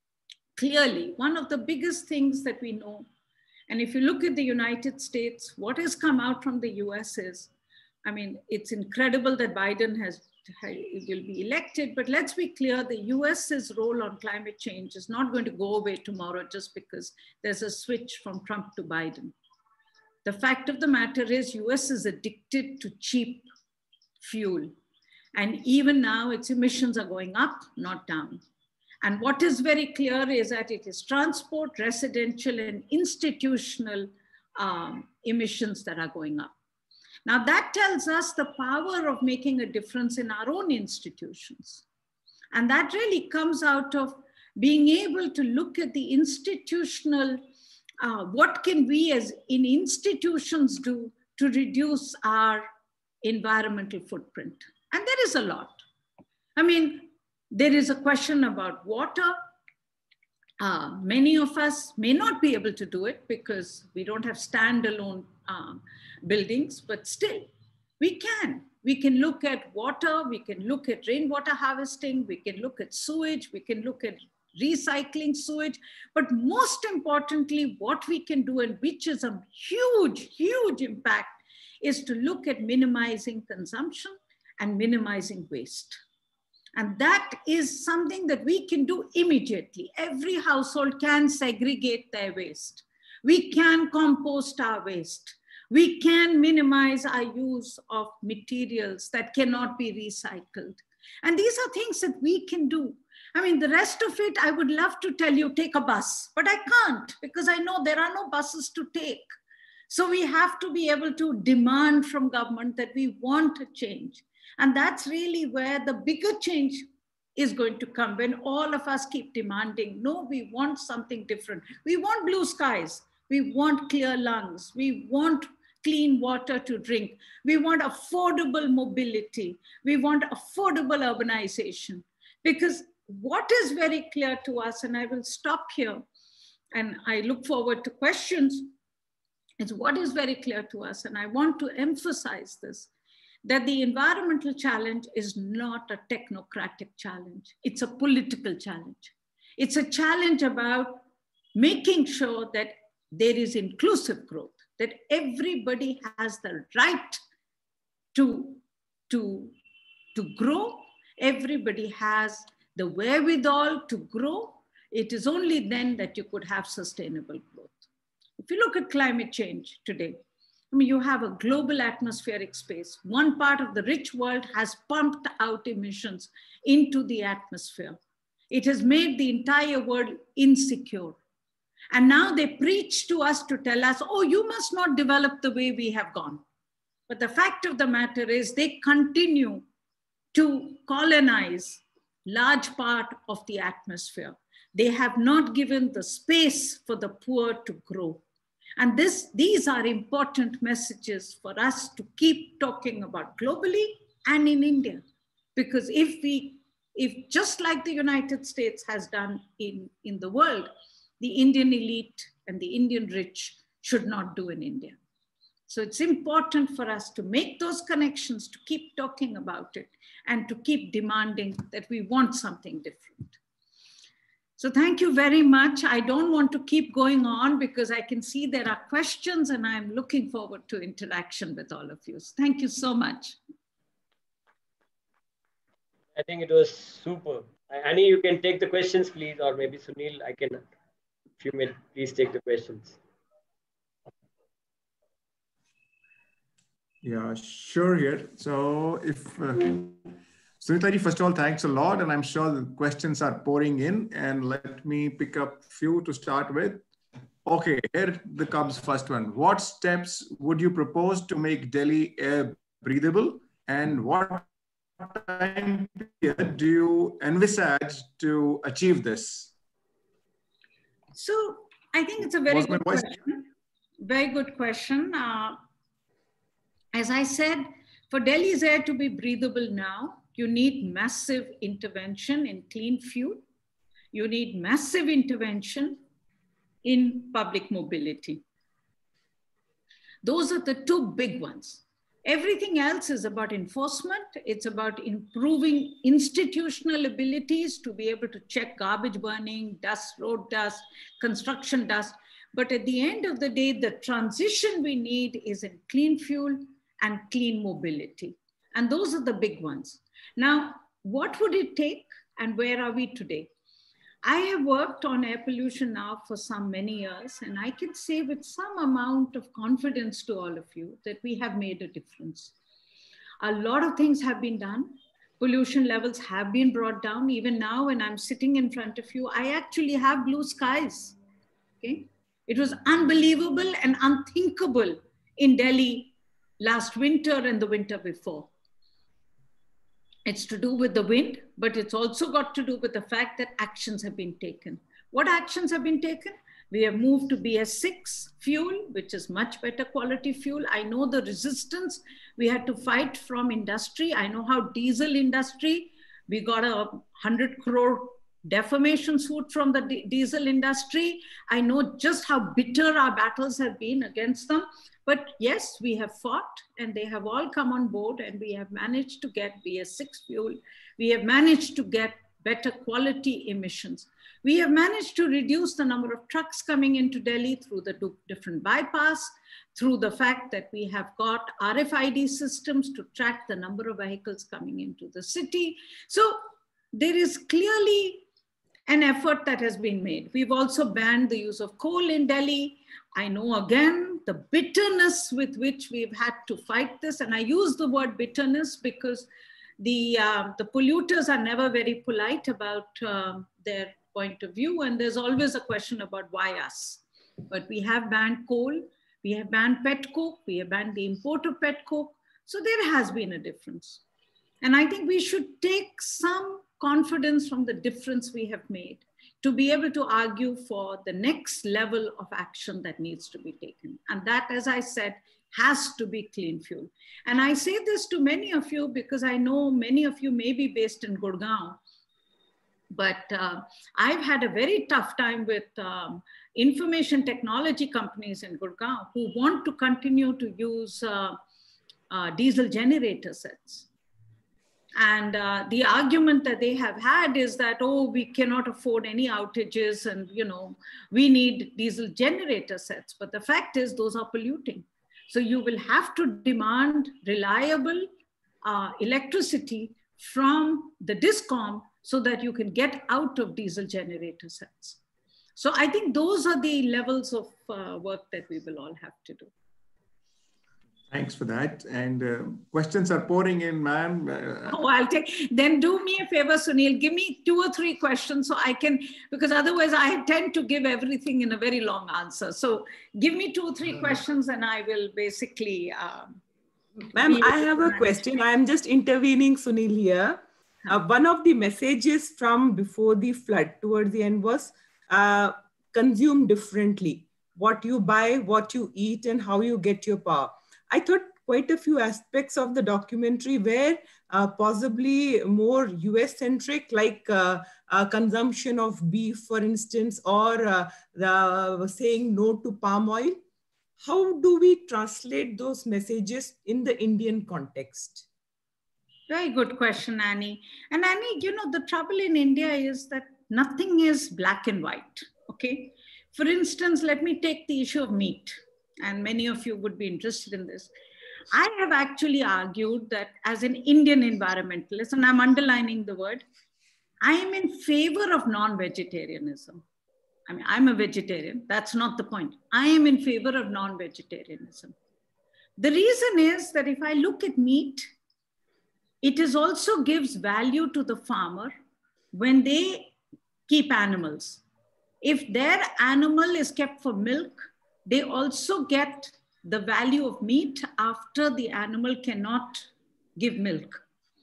clearly, one of the biggest things that we know, and if you look at the United States, what has come out from the U S is, I mean, it's incredible that Biden has, will be elected, but let's be clear, the US's role on climate change is not going to go away tomorrow just because there's a switch from Trump to Biden. The fact of the matter is U S is addicted to cheap fuel. And even now its emissions are going up, not down. And what is very clear is that it is transport, residential, and institutional um, emissions that are going up. Now that tells us the power of making a difference in our own institutions. And that really comes out of being able to look at the institutional, uh, what can we as in institutions do to reduce our environmental footprint? And there is a lot. I mean, there is a question about water. Uh, many of us may not be able to do it because we don't have standalone um, buildings, but still we can. We can look at water, we can look at rainwater harvesting, we can look at sewage, we can look at recycling sewage, but most importantly, what we can do, and which is a huge, huge impact, is to look at minimizing consumption and minimizing waste. And that is something that we can do immediately. Every household can segregate their waste. We can compost our waste. We can minimize our use of materials that cannot be recycled. And these are things that we can do. I mean, the rest of it, I would love to tell you, take a bus, but I can't because I know there are no buses to take. So we have to be able to demand from government that we want a change. And that's really where the bigger change is going to come, when all of us keep demanding, no, we want something different. We want blue skies. We want clear lungs. We want clean water to drink. We want affordable mobility. We want affordable urbanization. Because what is very clear to us, and I will stop here, and I look forward to questions, is what is very clear to us, and I want to emphasize this, that the environmental challenge is not a technocratic challenge. It's a political challenge. It's a challenge about making sure that there is inclusive growth, that everybody has the right to, to, to grow. Everybody has the wherewithal to grow. It is only then that you could have sustainable growth. If you look at climate change today, I mean, you have a global atmospheric space. One part of the rich world has pumped out emissions into the atmosphere. It has made the entire world insecure. And now they preach to us to tell us, oh, you must not develop the way we have gone. But the fact of the matter is they continue to colonize large part of the atmosphere. They have not given the space for the poor to grow. And this, these are important messages for us to keep talking about globally and in India. Because if we, if just like the United States has done in, in the world, the Indian elite and the Indian rich should not do in India. So it's important for us to make those connections, to keep talking about it, and to keep demanding that we want something different. So thank you very much. I don't want to keep going on because I can see there are questions and I'm looking forward to interaction with all of you. So thank you so much. I think it was super. Annie, you can take the questions, please, or maybe Sunil, I can, if you may, please take the questions. Yeah, sure here. So if, uh, Sunita, first of all, thanks a lot. And I'm sure the questions are pouring in, and let me pick up a few to start with. Okay, here the comes first one. What steps would you propose to make Delhi air breathable? And what time period do you envisage to achieve this? So I think it's a very good question. Very good question. Uh, as I said, for Delhi's air to be breathable now, you need massive intervention in clean fuel. You need massive intervention in public mobility. Those are the two big ones. Everything else is about enforcement. It's about improving institutional abilities to be able to check garbage burning, dust, road dust, construction dust. But at the end of the day, the transition we need is in clean fuel and clean mobility. And those are the big ones. Now, what would it take and where are we today? I have worked on air pollution now for some many years, and I can say with some amount of confidence to all of you that we have made a difference. A lot of things have been done. Pollution levels have been brought down. Even now, when I'm sitting in front of you, I actually have blue skies. Okay? It was unbelievable and unthinkable in Delhi last winter and the winter before. It's to do with the wind, but it's also got to do with the fact that actions have been taken. What actions have been taken? We have moved to B S six fuel, which is much better quality fuel. I know the resistance we had to fight from industry. I know how diesel industry, we got a hundred crore defamation suit from the diesel industry. I know just how bitter our battles have been against them. But yes, we have fought and they have all come on board, and we have managed to get B S six fuel. We have managed to get better quality emissions. We have managed to reduce the number of trucks coming into Delhi through the two different bypass, through the fact that we have got R F I D systems to track the number of vehicles coming into the city. So there is clearly an effort that has been made. We've also banned the use of coal in Delhi. I know again the bitterness with which we've had to fight this, and I use the word bitterness because the, uh, the polluters are never very polite about uh, their point of view, and there's always a question about why us. But we have banned coal, we have banned pet coke, we have banned the import of pet coke, so there has been a difference. And I think we should take some confidence from the difference we have made to be able to argue for the next level of action that needs to be taken. And that, as I said, has to be clean fuel. And I say this to many of you because I know many of you may be based in Gurgaon, but uh, I've had a very tough time with um, information technology companies in Gurgaon who want to continue to use uh, uh, diesel generator sets. And uh, the argument that they have had is that, oh, we cannot afford any outages and, you know, we need diesel generator sets. But the fact is those are polluting. So you will have to demand reliable uh, electricity from the DISCOM so that you can get out of diesel generator sets. So I think those are the levels of uh, work that we will all have to do. Thanks for that. And uh, questions are pouring in, ma'am. Uh, oh, I'll take, then do me a favor, Sunil, give me two or three questions so I can, because otherwise I tend to give everything in a very long answer. So give me two or three questions and I will basically. Um, Ma'am, I have a question. I am just intervening, Sunil, here. Uh, one of the messages from before the flood towards the end was uh, consume differently. What you buy, what you eat, and how you get your power. I thought quite a few aspects of the documentary were uh, possibly more U S centric, like uh, uh, consumption of beef, for instance, or uh, the saying no to palm oil. How do we translate those messages in the Indian context? Very good question, Annie. And Annie, you know, the trouble in India is that nothing is black and white, okay? For instance, let me take the issue of meat. And many of you would be interested in this. I have actually argued that as an Indian environmentalist, and I'm underlining the word, I am in favor of non-vegetarianism. I mean, I'm a vegetarian. That's not the point. I am in favor of non-vegetarianism. The reason is that if I look at meat, it is also gives value to the farmer when they keep animals. If their animal is kept for milk, they also get the value of meat after the animal cannot give milk.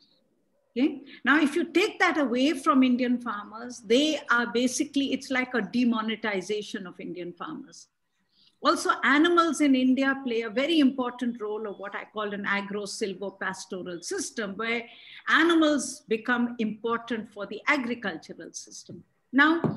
Okay? Now, if you take that away from Indian farmers, they are basically, it's like a demonetization of Indian farmers. Also, animals in India play a very important role of what I call an agro-silvopastoral system, where animals become important for the agricultural system. Now,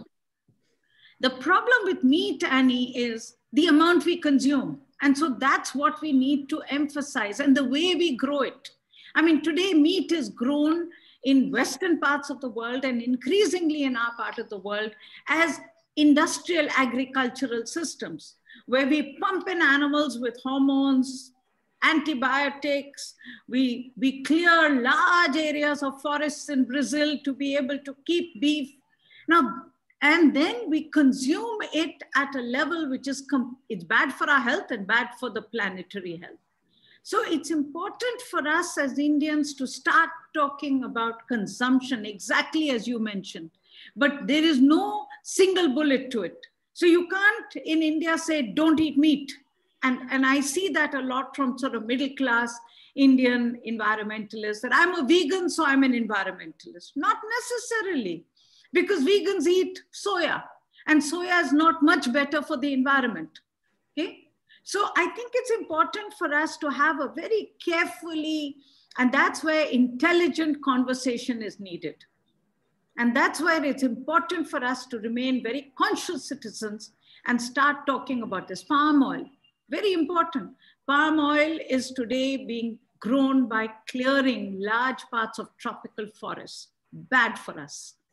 the problem with meat, Annie, is the amount we consume. And so that's what we need to emphasize, and the way we grow it. I mean, today meat is grown in Western parts of the world and increasingly in our part of the world as industrial agricultural systems, where we pump in animals with hormones, antibiotics, we, we clear large areas of forests in Brazil to be able to keep beef. Now, and then we consume it at a level which is, it's bad for our health and bad for the planetary health. So it's important for us as Indians to start talking about consumption, exactly as you mentioned, but there is no single bullet to it. So you can't in India say, don't eat meat. And, and I see that a lot from sort of middle class Indian environmentalists, that I'm a vegan, so I'm an environmentalist. Not necessarily. Because vegans eat soya, and soya is not much better for the environment, okay? So I think it's important for us to have a very carefully, and that's where intelligent conversation is needed. And that's where it's important for us to remain very conscious citizens and start talking about this. Palm oil, very important. Palm oil is today being grown by clearing large parts of tropical forests, bad for us.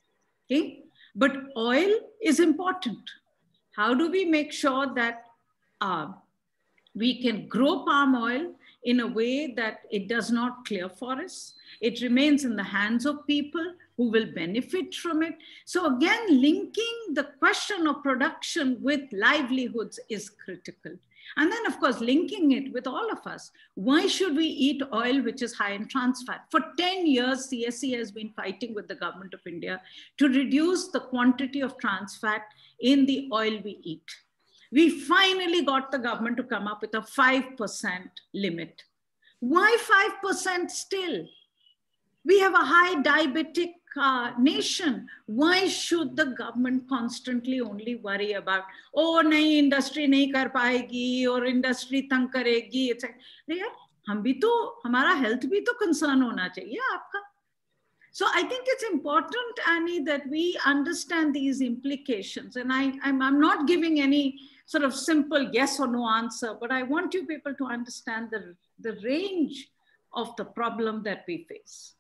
Okay? But oil is important. How do we make sure that uh, we can grow palm oil in a way that it does not clear forests? It remains in the hands of people who will benefit from it. So again, linking the question of production with livelihoods is critical. And then, of course, linking it with all of us. Why should we eat oil which is high in trans fat? For ten years, C S E has been fighting with the government of India to reduce the quantity of trans fat in the oil we eat. We finally got the government to come up with a five percent limit. Why five percent still? We have a high diabetic uh, nation. Why should the government constantly only worry about, oh, nahi, industry nahi kar paegi, or industry tang karegi, et cetera. Yaar, hum bhi to, hamara health bhi to concern hona chahiye aapka. So I think it's important, Annie, that we understand these implications. And I, I'm, I'm not giving any sort of simple yes or no answer, but I want you people to understand the, the range of the problem that we face.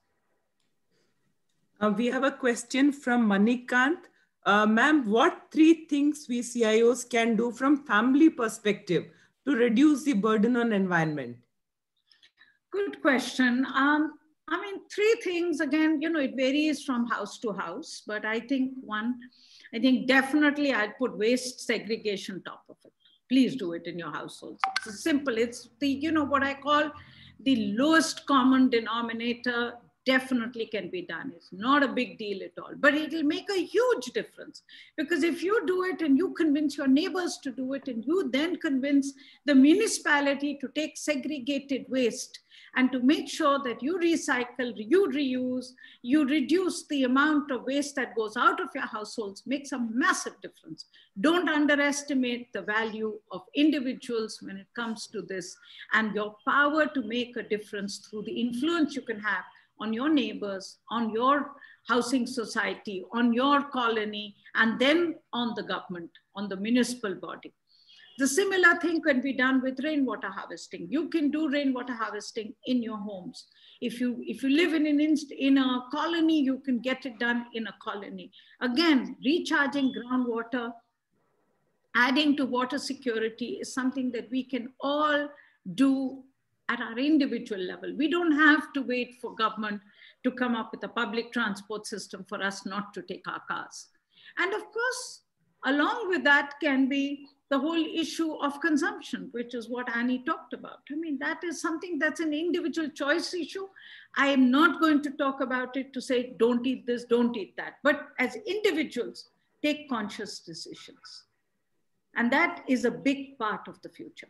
Uh, we have a question from Manikant. Uh, Ma'am, what three things we C I Os can do from family perspective to reduce the burden on environment? Good question. Um, I mean, three things, again, you know, it varies from house to house, but I think one, I think definitely I'd put waste segregation top of it. Please do it in your households. It's simple. It's the, you know, what I call the lowest common denominator definitely can be done. It's not a big deal at all, but it'll make a huge difference, because if you do it and you convince your neighbors to do it, and you then convince the municipality to take segregated waste and to make sure that you recycle, you reuse, you reduce the amount of waste that goes out of your households, makes a massive difference. Don't underestimate the value of individuals when it comes to this, and your power to make a difference through the influence you can have on your neighbors, on your housing society, on your colony, and then on the government, on the municipal body. The similar thing can be done with rainwater harvesting. You can do rainwater harvesting in your homes. If you, if you live in, an inst in a colony, you can get it done in a colony. Again, recharging groundwater, adding to water security is something that we can all do at our individual level. We don't have to wait for government to come up with a public transport system for us not to take our cars. And of course, along with that can be the whole issue of consumption, which is what Annie talked about. I mean, that is something that's an individual choice issue. I am not going to talk about it to say, don't eat this, don't eat that. But as individuals, take conscious decisions. And that is a big part of the future.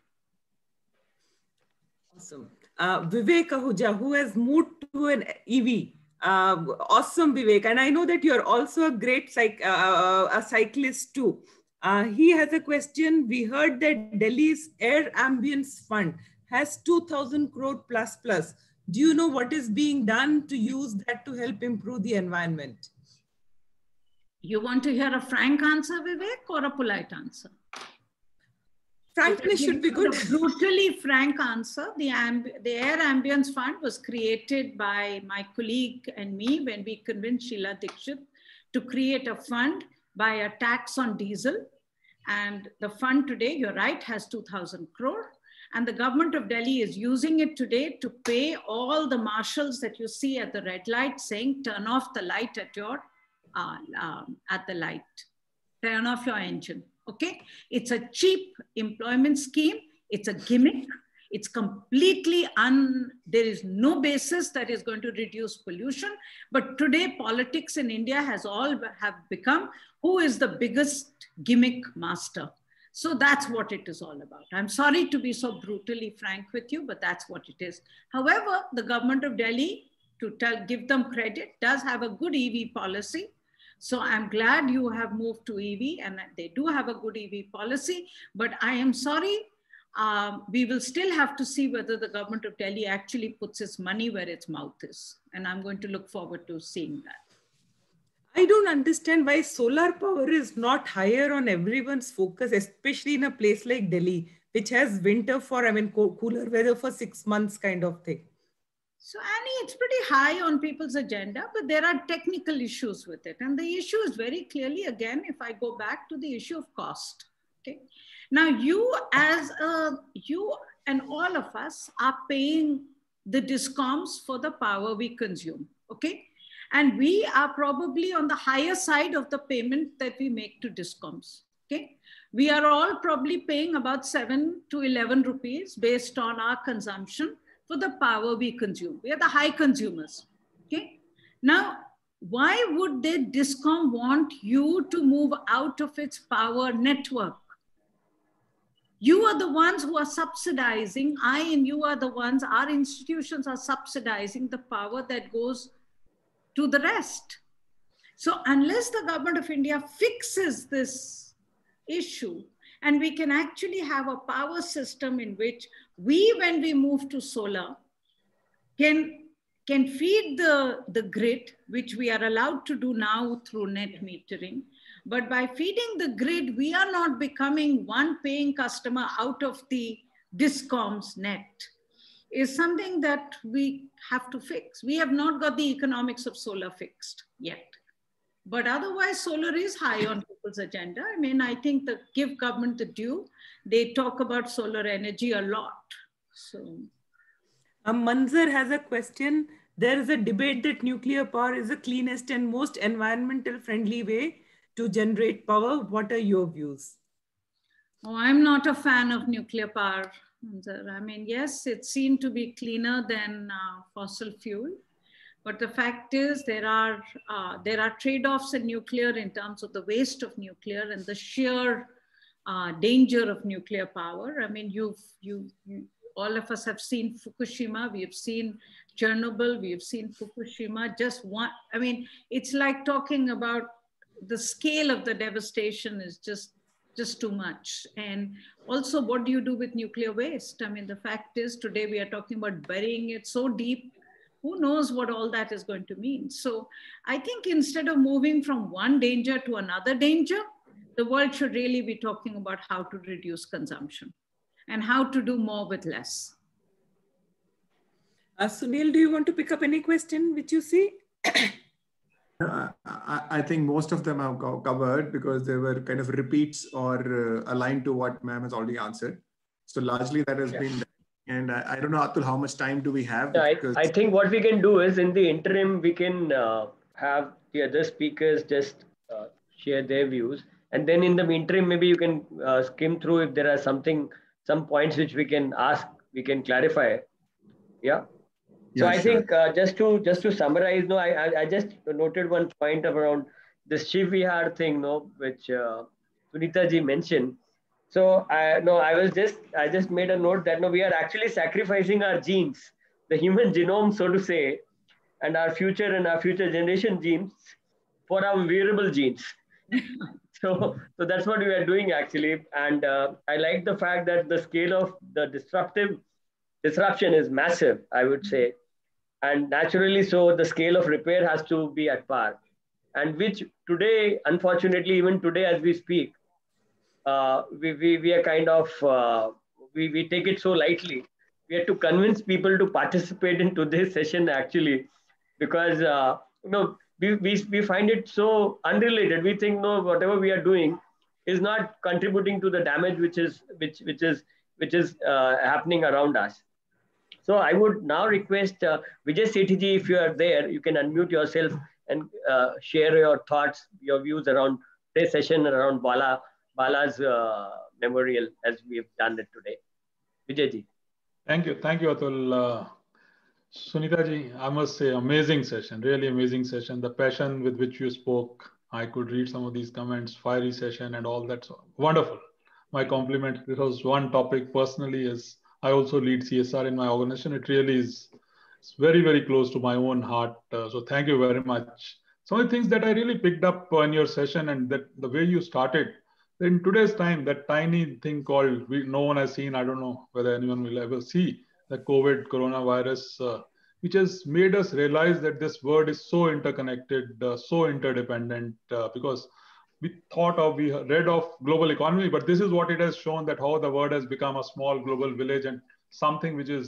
Awesome. Uh, Vivek Ahuja, who has moved to an E V. Uh, awesome, Vivek. And I know that you're also a great cyc uh, a cyclist too. Uh, he has a question. We heard that Delhi's Air Ambience Fund has two thousand crore plus plus. Do you know what is being done to use that to help improve the environment? You want to hear a frank answer, Vivek, or a polite answer? Frankness should be good. A brutally frank answer. The, the Air Ambience Fund was created by my colleague and me when we convinced Sheila Dikshit to create a fund by a tax on diesel. And the fund today, you're right, has two thousand crore. And the government of Delhi is using it today to pay all the marshals that you see at the red light saying, turn off the light at your, uh, um, at the light, turn off your engine. Okay, it's a cheap employment scheme. It's a gimmick. It's completely un, there is no basis that is going to reduce pollution. But today politics in India has all have become, who is the biggest gimmick master? So that's what it is all about. I'm sorry to be so brutally frank with you, but that's what it is. However, the government of Delhi, to tell, give them credit, does have a good E V policy. So I'm glad you have moved to E V, and they do have a good E V policy, but I am sorry, um, we will still have to see whether the government of Delhi actually puts its money where its mouth is. And I'm going to look forward to seeing that. I don't understand why solar power is not higher on everyone's focus, especially in a place like Delhi, which has winter for, I mean, co cooler weather for six months kind of thing. So Annie, it's pretty high on people's agenda, but there are technical issues with it. And the issue is very clearly, again, if I go back to the issue of cost, okay? Now you as a, you and all of us are paying the DISCOMs for the power we consume, okay? And we are probably on the higher side of the payment that we make to DISCOMs, okay? We are all probably paying about seven to eleven rupees based on our consumption for the power we consume. We are the high consumers, okay? Now, why would the DISCOM want you to move out of its power network? You are the ones who are subsidizing, I and you are the ones, our institutions are subsidizing the power that goes to the rest. So unless the government of India fixes this issue, and we can actually have a power system in which we, when we move to solar, can, can feed the, the grid, which we are allowed to do now through net metering. But by feeding the grid, we are not becoming one paying customer out of the DISCOM's net, is something that we have to fix. We have not got the economics of solar fixed yet. But otherwise, solar is high on people's agenda. I mean, I think the give government the due. They talk about solar energy a lot. So, um, Manzar has a question. There is a debate that nuclear power is the cleanest and most environmental friendly way to generate power. What are your views? Oh, I'm not a fan of nuclear power. I mean, yes, it's seen to be cleaner than uh, fossil fuel. But the fact is there are, uh, there are trade-offs in nuclear in terms of the waste of nuclear and the sheer uh, danger of nuclear power. I mean, you've, you, you, all of us have seen Fukushima, we have seen Chernobyl, we have seen Fukushima, just one, I mean, it's like talking about the scale of the devastation is just, just too much. And also, what do you do with nuclear waste? I mean, the fact is today we are talking about burying it so deep. Who knows what all that is going to mean? So I think instead of moving from one danger to another danger, the world should really be talking about how to reduce consumption and how to do more with less. Uh, Sunil, do you want to pick up any question which you see? Uh, I, I think most of them are co covered because they were kind of repeats or uh, aligned to what ma'am has already answered. So largely that has yeah. been done. And I, I don't know, Atul, how much time do we have? Yeah, I, I think what we can do is in the interim, we can uh, have the other speakers just uh, share their views. And then in the interim, maybe you can uh, skim through if there are something, some points which we can ask, we can clarify. Yeah. So yeah, I sure. think uh, just to just to summarize, no, I, I I just noted one point around this Shiv Vihar thing, no, which uh, Sunita ji mentioned. So I no, I was just I just made a note that no, we are actually sacrificing our genes, the human genome, so to say, and our future and our future generation genes for our wearable genes. so so that's what we are doing actually, and uh, I like the fact that the scale of the disruptive disruption is massive, I would say. And naturally, so the scale of repair has to be at par. And which today, unfortunately, even today as we speak, uh, we, we, we are kind of, uh, we, we take it so lightly. We have to convince people to participate in today's session actually, because, uh, you know, we, we, we find it so unrelated. We think, no, whatever we are doing is not contributing to the damage which is, which, which is, which is uh, happening around us. So I would now request uh, Vijay Sethi ji, if you are there, you can unmute yourself and uh, share your thoughts, your views around today's session around Bala, Bala's uh, memorial as we have done it today. Vijay ji. Thank you. Thank you, Atul. Uh, Sunita ji, I must say, amazing session, really amazing session. The passion with which you spoke, I could read some of these comments, fiery session and all that. So wonderful. My compliment. This was one topic personally is I also lead C S R in my organization. It really is it's very, very close to my own heart. Uh, so thank you very much. Some of the things that I really picked up in your session and that the way you started, in today's time, that tiny thing called, we, no one has seen, I don't know whether anyone will ever see, the COVID coronavirus, uh, which has made us realize that this world is so interconnected, uh, so interdependent, uh, because we thought of, we read of global economy, but this is what it has shown, that how the world has become a small global village and something which is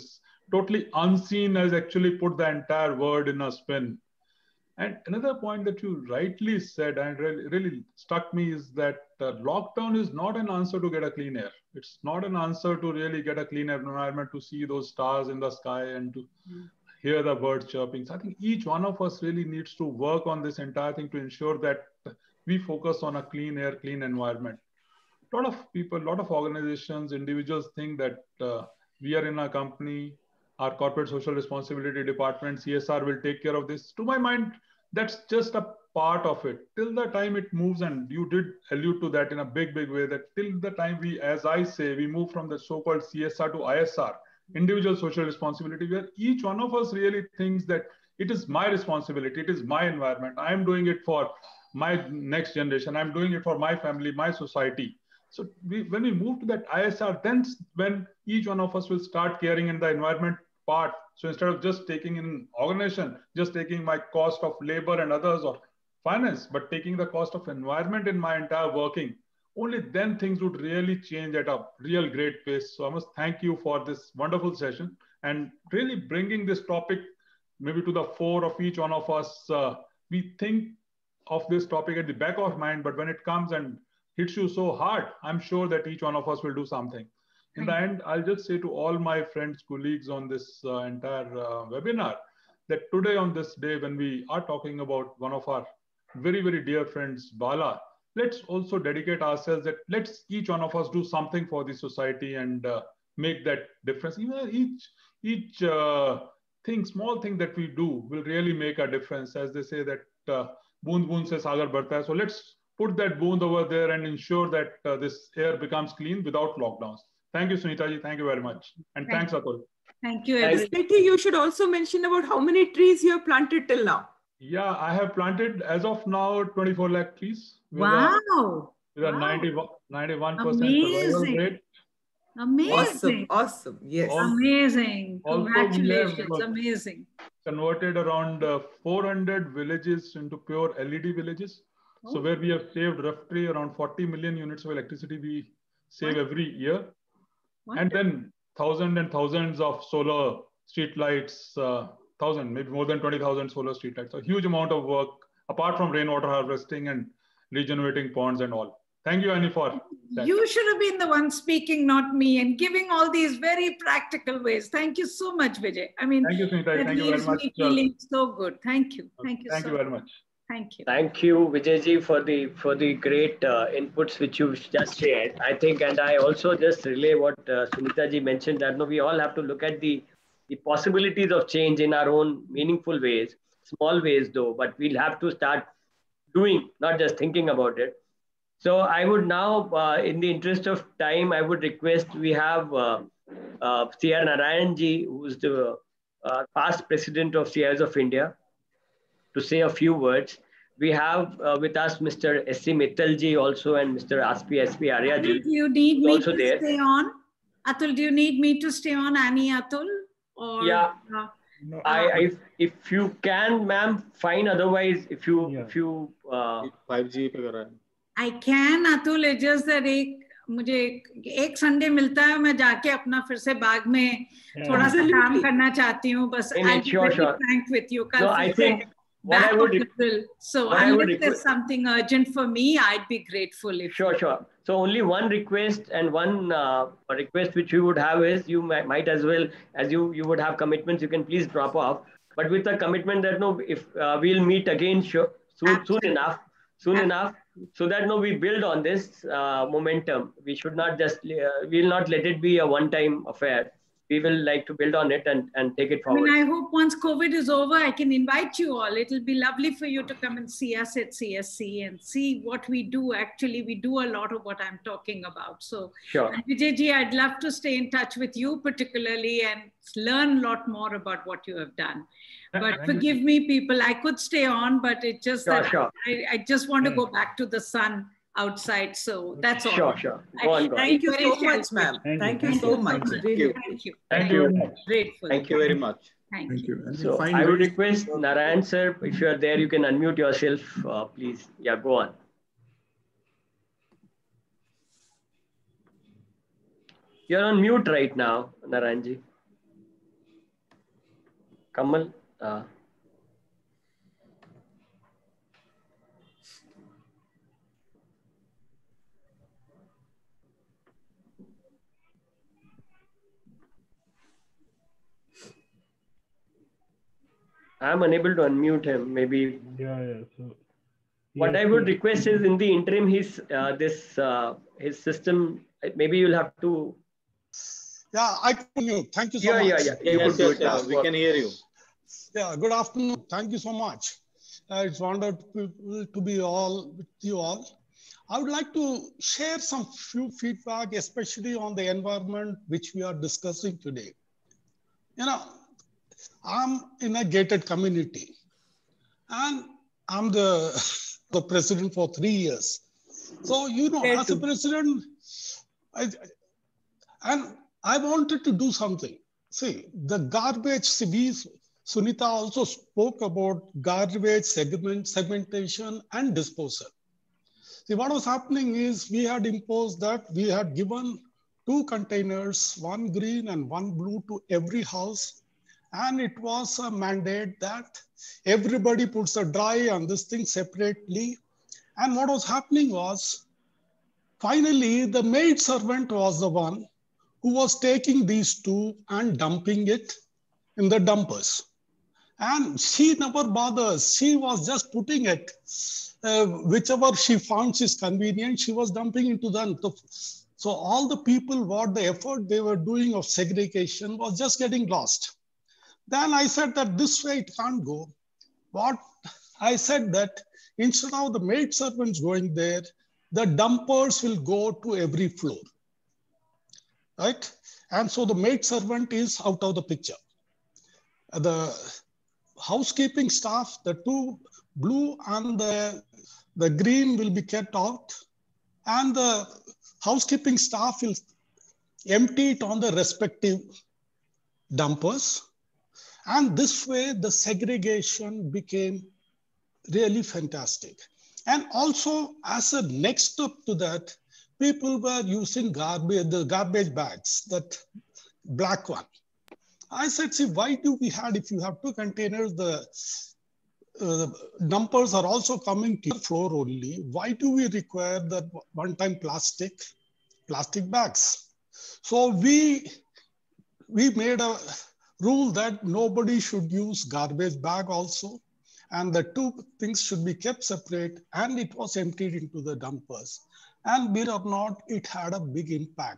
totally unseen has actually put the entire world in a spin. And another point that you rightly said and really, really struck me is that uh, lockdown is not an answer to get a clean air. It's not an answer to really get a clean environment, to see those stars in the sky and to mm. hear the birds chirping. So I think each one of us really needs to work on this entire thing to ensure that we focus on a clean air, clean environment. A lot of people, a lot of organizations, individuals think that uh, we are in a company, our corporate social responsibility department, C S R will take care of this. To my mind, that's just a part of it. Till the time it moves, and you did allude to that in a big, big way, that till the time we, as I say, we move from the so-called C S R to I S R, individual social responsibility, where each one of us really thinks that it is my responsibility, it is my environment, I'm doing it for my next generation, I'm doing it for my family, my society. So we, when we move to that I S R, then when each one of us will start caring in the environment part. So instead of just taking in organization, just taking my cost of labor and others or finance, but taking the cost of environment in my entire working, only then things would really change at a real great pace. So I must thank you for this wonderful session and really bringing this topic maybe to the fore of each one of us. Uh, we think of this topic at the back of mind, but when it comes and hits you so hard, I'm sure that each one of us will do something. In the end, I'll just say to all my friends, colleagues on this uh, entire uh, webinar, that today on this day, when we are talking about one of our very, very dear friends, Bala, let's also dedicate ourselves that let's each one of us do something for the society and uh, make that difference. Even each, each uh, thing, small thing that we do will really make a difference. As they say that uh, boond boond se sagar barta hai. So let's put that boond over there and ensure that uh, this air becomes clean without lockdowns. Thank you, Sunita ji. Thank you very much. And Thank thanks, Atul. Thank you. Smriti, you should also mention about how many trees you have planted till now. Yeah, I have planted as of now twenty-four lakh trees. Wow. With a, with wow. a ninety-one percent survival rate. Amazing. Awesome. Awesome. Yes. Amazing. Also, Congratulations. we have amazing. Converted around uh, four hundred villages into pure L E D villages. Oh. So where we have saved roughly around forty million units of electricity we save what? every year. What? And then thousands and thousands of solar street lights, uh, thousand, maybe more than twenty thousand solar street lights. A huge amount of work, apart from rainwater harvesting and regenerating ponds and all. Thank you, Annie, for that. You should have been the one speaking, not me, and giving all these very practical ways. Thank you so much, Vijay. I mean, thank you, Sunita. that Thank you very much. Me feeling so good. Thank you. Thank you. Thank so you very much. Thank you. Thank you, Vijayji, for the for the great uh, inputs which you just shared. I think, and I also just relay what uh, Sunita ji mentioned, that no, we all have to look at the the possibilities of change in our own meaningful ways, small ways though, but we'll have to start doing, not just thinking about it. So I would now, uh, in the interest of time, I would request we have uh, uh, C R Narayan ji, who's the uh, past president of C I S of India, to say a few words. We have uh, with us Mister S C Mittal ji also and Mister Aspi S P Arya ji. Do you need me also to there. stay on? Atul, do you need me to stay on, Annie, Atul? Or, yeah. Uh, no. I, I, if you can, ma'am, fine. Otherwise, if you, yeah. if you. Uh, five G पे कर रहा है. I can, Atul. It's just that एक मुझे एक Sunday मिलता है, मैं जाके अपना फिर से बाग में थोड़ा सा काम करना चाहती हूँ. बस I'll be very frank with you. No, I think. What I would, so what unless I would there's something urgent for me, I'd be grateful. If sure, sure. So only one request and one uh, request which we would have is you might, might as well, as you you would have commitments, you can please drop off. But with the commitment that no, if uh, we'll meet again sure, soon, soon enough, soon Absolutely. enough, so that no, we build on this uh, momentum. We should not just, uh, we'll not let it be a one-time affair. We will like to build on it and, and take it forward. I mean, I hope once COVID is over, I can invite you all. It'll be lovely for you to come and see us at C S C and see what we do. Actually, we do a lot of what I'm talking about. So, sure. Vijayji, I'd love to stay in touch with you particularly and learn a lot more about what you have done. But forgive me, people, I could stay on, but it's just sure, that sure. I, I just want to go back to the sun outside. So that's all. Sure, sure. Go on, go on. Thank you so much, ma'am. Thank, Thank you, you so much. Thank Really. you. Thank you. Thank you. Grateful. Thank you very much. Thank, Thank you. you. So I would request Narayan sir, if you are there, you can unmute yourself, uh, please. Yeah, go on. You're on mute right now, Narayan ji. Kamal. Uh, I'm unable to unmute him. Maybe. Yeah, yeah. So what I would request is, in the interim, his uh, this uh, his system. Maybe you'll have to. Yeah, I can you. Thank you so yeah, much. Yeah, yeah, yeah. You yes, could do yes, it. yeah, now. we can hear you. Yeah, good afternoon. Thank you so much. Uh, it's wonderful to be all with you all. I would like to share some few feedback, especially on the environment which we are discussing today. You know, I'm in a gated community, and I'm the, the president for three years. So, you know, as a president, I, and I wanted to do something. See, the garbage, see, Sunita also spoke about garbage segment, segmentation and disposal. See, what was happening is we had imposed that we had given two containers, one green and one blue to every house. And it was a mandate that everybody puts a dry and this thing separately. And what was happening was, finally, the maid servant was the one who was taking these two and dumping it in the dumpers. And she never bothers. She was just putting it, uh, whichever she found is convenient, she was dumping into them. So all the people, what the effort they were doing of segregation was just getting lost. Then I said that this way it can't go. What I said that instead of the maid servants going there, the dumpers will go to every floor, right? And so the maid servant is out of the picture. The housekeeping staff, the two blue and the, the green will be kept out, and the housekeeping staff will empty it on the respective dumpers. And this way, the segregation became really fantastic. And also, as a next step to that, people were using garbage, the garbage bags, that black one. I said, see, why do we have, if you have two containers, the uh, dumpers are also coming to the floor only. Why do we require that one-time plastic, plastic bags? So we, we made a rule that nobody should use garbage bag also. And the two things should be kept separate, and it was emptied into the dumpers. And believe it or not, it had a big impact.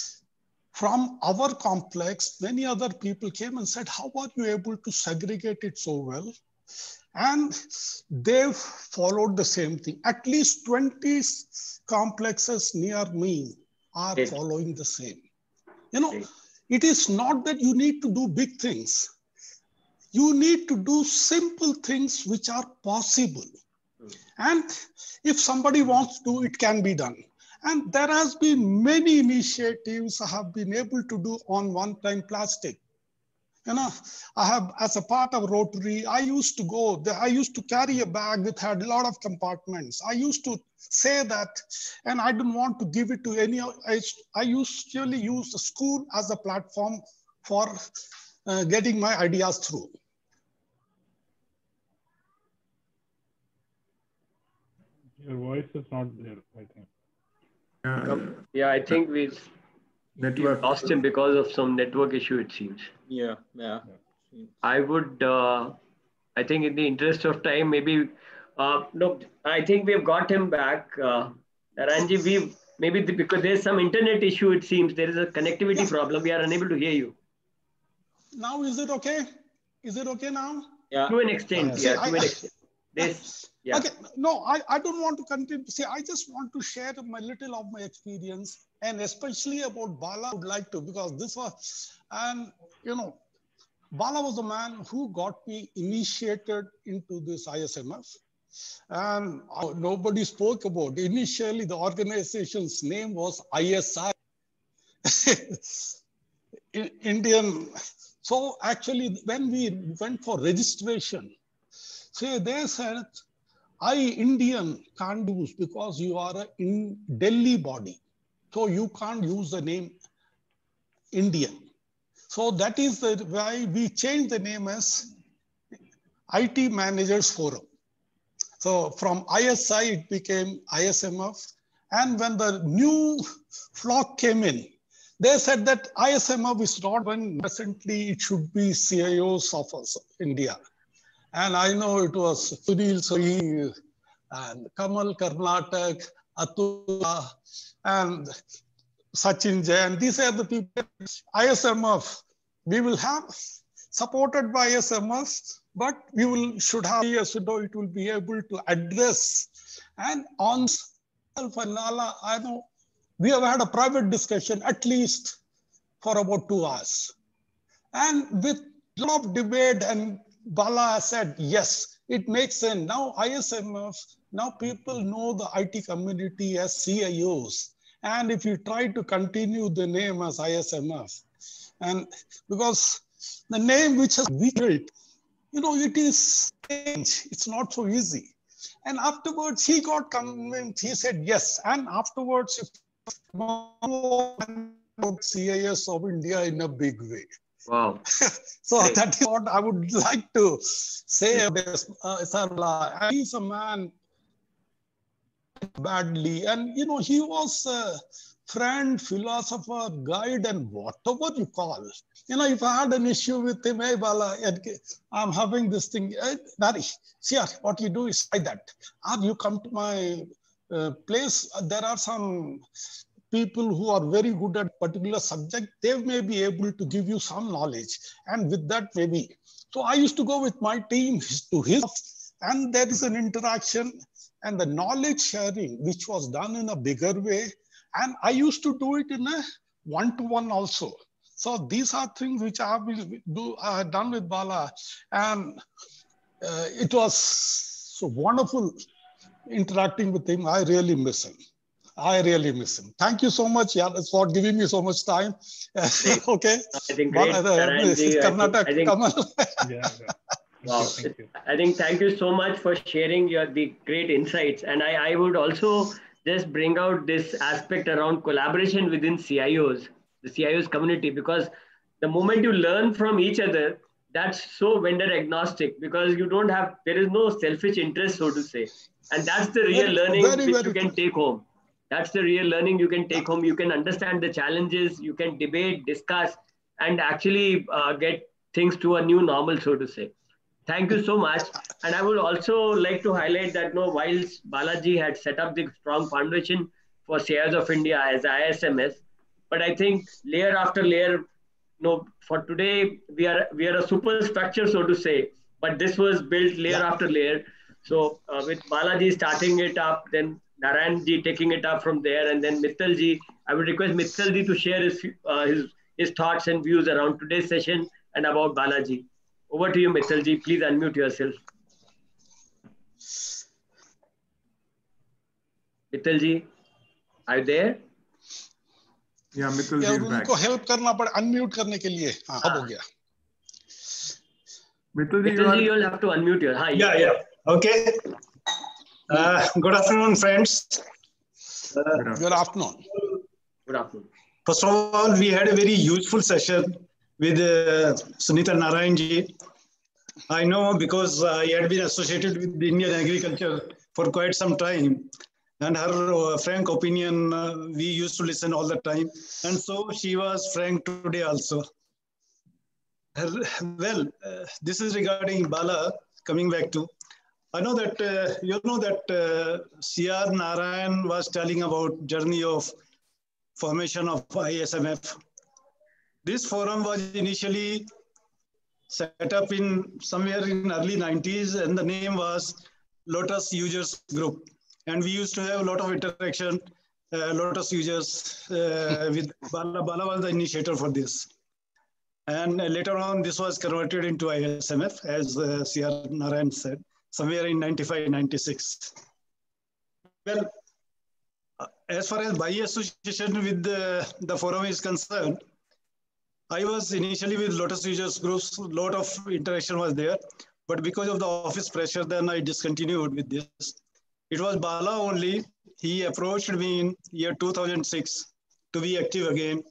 From our complex, many other people came and said, how are you able to segregate it so well? And they've followed the same thing. At least twenty complexes near me are Yes. following the same. You know, it is not that you need to do big things. You need to do simple things which are possible. And if somebody wants to, it can be done. And there has been many initiatives I have been able to do on one-time plastic. You know, I have, as a part of Rotary, I used to go, there, I used to carry a bag that had a lot of compartments. I used to say that, and I didn't want to give it to any, I, I usually use the school as a platform for uh, getting my ideas through. Your voice is not there, I think. Uh, Yeah, I think we network. lost him because of some network issue, it seems. Yeah, yeah. I would, uh, I think in the interest of time, maybe, uh, no, I think we've got him back. Uh, Ranji, we maybe the, because there's some internet issue, it seems. There is a connectivity problem. We are unable to hear you. Now, is it okay? Is it okay now? Yeah. To an extent, See, yeah, to I- an extent. This, yeah. Okay, no, I, I don't want to continue. See, I just want to share my little of my experience, and especially about Bala, I would like to, because this was, and you know, Bala was the man who got me initiated into this I S M F. And uh, nobody spoke about it. Initially, the organization's name was I S I, Indian. So actually, when we went for registration, say they said, I Indian can't use because you are a in Delhi body. So you can't use the name Indian. So that is the why we changed the name as I T Managers Forum. So from I S I, it became I S M F. And when the new flock came in, they said that I S M F is not when presently it should be C I Os of India. And I know it was Sunil Sohi and Kamal Karnatak, Atul, and Sachin Jain. These are the people, I S M F. We will have supported by I S M F, but we will should have, as you know, it will be able to address. And on Fanala, I know we have had a private discussion at least for about two hours. And with a lot of debate, and Bala said, yes, it makes sense. Now I S M F, now people know the I T community as C I Os. And if you try to continue the name as I S M F, and because the name which has built, you know, it is strange. It's not so easy. And afterwards, he got convinced. He said yes. And afterwards, C I S of India in a big way. Wow. So Great. That is what I would like to say about uh, Sarla. He's a man badly, and you know, he was a friend, philosopher, guide, and whatever you call. You know, if I had an issue with him, hey Bala, I'm having this thing. Hey, Nari, see, what you do is like that. Or you come to my uh, place, there are some people who are very good at particular subject. They may be able to give you some knowledge. And with that, maybe. So I used to go with my team to his, and there is an interaction and the knowledge sharing, which was done in a bigger way. And I used to do it in a one-to-one also. So these are things which I have do, uh, done with Bala. And uh, it was so wonderful interacting with him. I really miss him. I really miss him. Thank you so much, yeah, for giving me so much time. Okay. I think great. Bala, uh, Karnataka, I think, Kamal. Yeah, yeah. Wow. Thank you. I think thank you so much for sharing your the great insights. And I, I would also just bring out this aspect around collaboration within C I Os, the C I Os community, because the moment you learn from each other, that's so vendor agnostic, because you don't have, there is no selfish interest, so to say. And that's the real very, learning very, which very you can true. take home. That's the real learning you can take home. You can understand the challenges, you can debate, discuss, and actually uh, get things to a new normal, so to say. Thank you so much. And I would also like to highlight that, no, whilst Balaji had set up the strong foundation for C I Os of India as I S M S, but I think layer after layer, no, for today, we are we are a superstructure, so to say, but this was built layer yeah. after layer. So uh, with Balaji starting it up, then Narayanji taking it up from there, and then Mittalji, I would request Mittalji to share his, uh, his, his thoughts and views around today's session and about Balaji. Over to you, Mittalji. Please unmute yourself. Mittalji, are you there? Yeah, Mittalji is back. उनको help करना पड़े unmute करने के लिए. हाँ, अब हो गया. Mittalji, Mittalji, you will have to unmute your. Hi. Yeah, yeah. Okay. Uh, good afternoon, friends. Uh, good afternoon. Good afternoon. First of all, we had a very useful session with uh, Sunita Narayanji. I know because uh, I had been associated with Indian agriculture for quite some time, and her uh, frank opinion, uh, we used to listen all the time. And so she was frank today also. Her, well, uh, this is regarding Bala, coming back to. I know that, uh, you know that uh, C R Narayan was telling about journey of formation of I S M F. This forum was initially set up in somewhere in early nineties, and the name was Lotus Users Group. And we used to have a lot of interaction, uh, Lotus users uh, with Bala. Bala was the initiator for this. And uh, later on, this was converted into I S M F, as uh, C R Narayan said, somewhere in ninety-five, ninety-six. Well, as far as by association with the, the forum is concerned, I was initially with Lotus Users Groups, a lot of interaction was there, but because of the office pressure, then I discontinued with this. It was Bala only, he approached me in year two thousand six to be active again,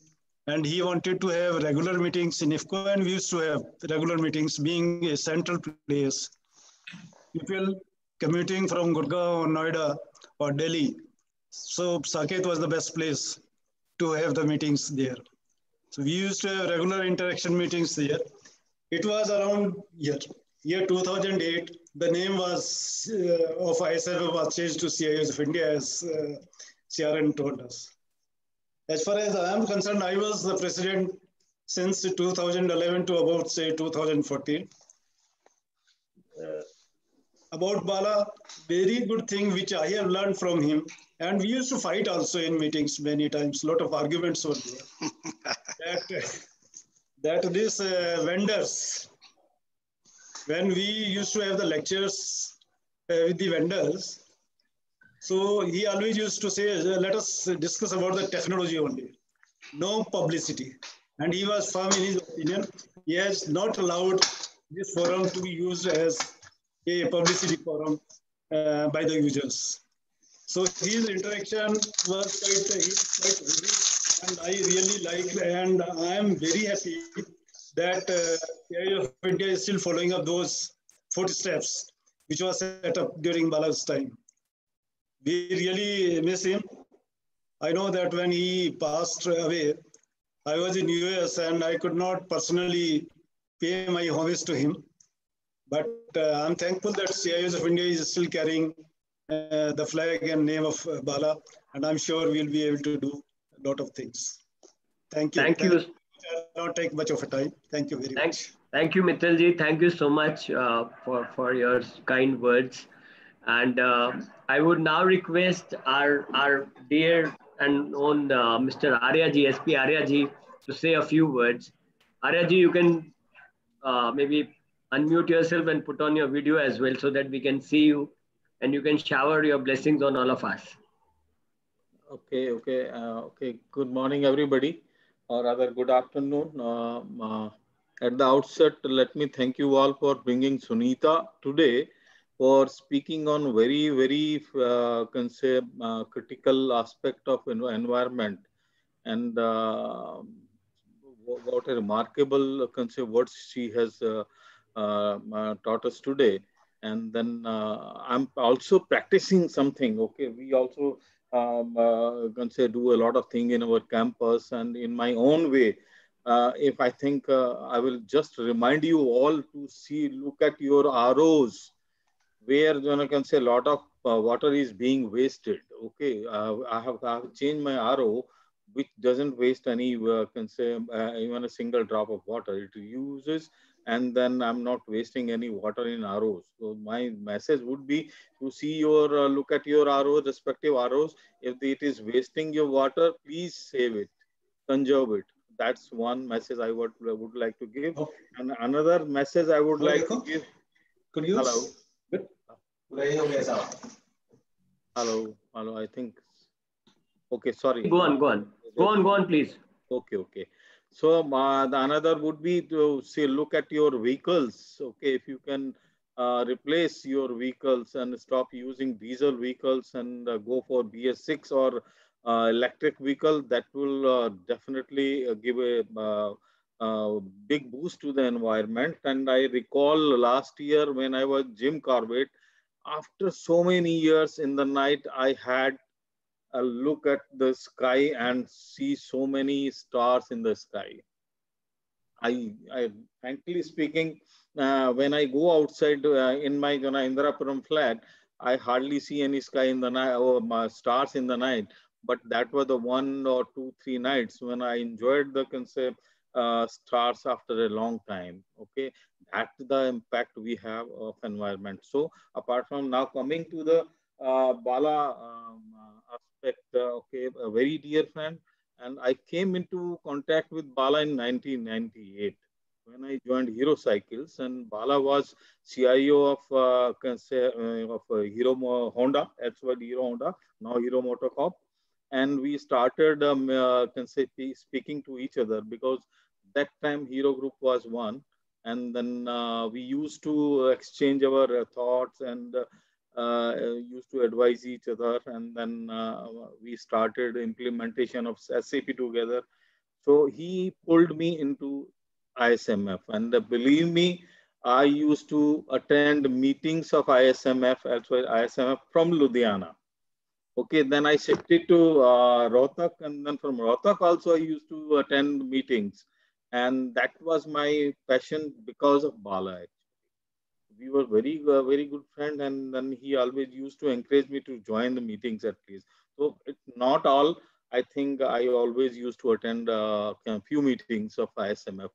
And he wanted to have regular meetings in IFCO, and we used to have regular meetings, being a central place. People commuting from Gurgaon or Noida or Delhi. So Saket was the best place to have the meetings there. So we used to have regular interaction meetings there. It was around year, year two thousand eight. The name was uh, of I S F was changed to C I Os of India, as uh, C R N told us. As far as I am concerned, I was the president since two thousand eleven to about, say, two thousand fourteen. Uh, about Bala, very good thing which I have learned from him. And we used to fight also in meetings many times. A lot of arguments were there. that, that these uh, vendors, when we used to have the lectures uh, with the vendors, so he always used to say, let us discuss about the technology only, no publicity. And he was firm in his opinion. He has not allowed this forum to be used as a publicity forum uh, by the users. So his interaction was quite, quite rich, and I really like, and I am very happy that uh, C I O of India is still following up those footsteps which was set up during Bala's time. We really miss him. I know that when he passed away, I was in U S and I could not personally pay my homage to him. But uh, I'm thankful that C I Os of India is still carrying uh, the flag and name of uh, Bala, and I'm sure we'll be able to do a lot of things. Thank you. Thank, Thank you. I'll not take much of a time. Thank you very Thank, much. Thank you, Mittalji. Thank you so much uh, for, for your kind words. And uh, I would now request our, our dear and own uh, Mister Aryaji, S P Aryaji, to say a few words. Aryaji, you can uh, maybe unmute yourself and put on your video as well so that we can see you and you can shower your blessings on all of us. Okay, okay, uh, okay. Good morning, everybody, or rather good afternoon. Uh, uh, at the outset, let me thank you all for bringing Sunita today for speaking on very, very uh, can say, uh, critical aspect of environment. And uh, what a remarkable can say, words she has uh, uh, uh, taught us today. And then uh, I'm also practicing something. Okay, we also um, uh, can say do a lot of things in our campus and in my own way. Uh, if I think uh, I will just remind you all to see, look at your R Os, where you know, can say a lot of uh, water is being wasted. Okay, uh, I have I have changed my R O, which doesn't waste any uh, can say uh, even a single drop of water. It uses, and then I'm not wasting any water in R Os. So my message would be to see your uh, look at your R O, respective R Os. If it is wasting your water, please save it, conserve it. That's one message I would would like to give. Oh. And another message I would oh, like to give. Could you? Hello. Hello, hello, I think. Okay, sorry. Go on, go on. Go on, go on, please. Okay, okay. So uh, the another would be to say, look at your vehicles. Okay, if you can uh, replace your vehicles and stop using diesel vehicles and uh, go for B S six or uh, electric vehicle, that will uh, definitely uh, give a uh, uh, big boost to the environment. And I recall last year when I was Jim Corbett, after so many years in the night, I had a look at the sky and see so many stars in the sky. I, I frankly speaking, uh, when I go outside uh, in my you know, Indirapuram flat, I hardly see any sky in the night or my stars in the night. But that was the one or two, three nights when I enjoyed the concept uh, stars after a long time. Okay, that's the impact we have of environment. So apart from now coming to the uh, Bala um, aspect, uh, okay, a very dear friend, and I came into contact with Bala in nineteen ninety-eight when I joined Hero Cycles, and Bala was C I O of uh, can say, uh, of uh, Hero Honda, that's what Hero Honda, now Hero MotoCorp, and we started um, uh, can say speaking to each other because that time Hero Group was one, and then uh, we used to exchange our uh, thoughts and uh, uh, used to advise each other, and then uh, we started implementation of S A P together. So he pulled me into I S M F, and uh, believe me, I used to attend meetings of I S M F as well, I S M F from Ludhiana. Okay, then I shifted to uh, Rohtak, and then from Rohtak also I used to attend meetings, and that was my passion because of Bala. We were very, uh, very good friend, and then he always used to encourage me to join the meetings at least. So it's not all. I think I always used to attend uh, a few meetings of I S M F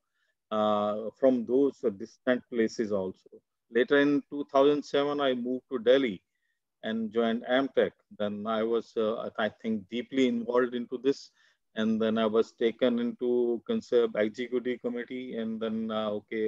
uh, from those uh, distant places also. Later in two thousand seven, I moved to Delhi and joined Amtech. Then I was, uh, I think, deeply involved into this. And then I was taken into Conserve Executive Committee, and then, uh, okay,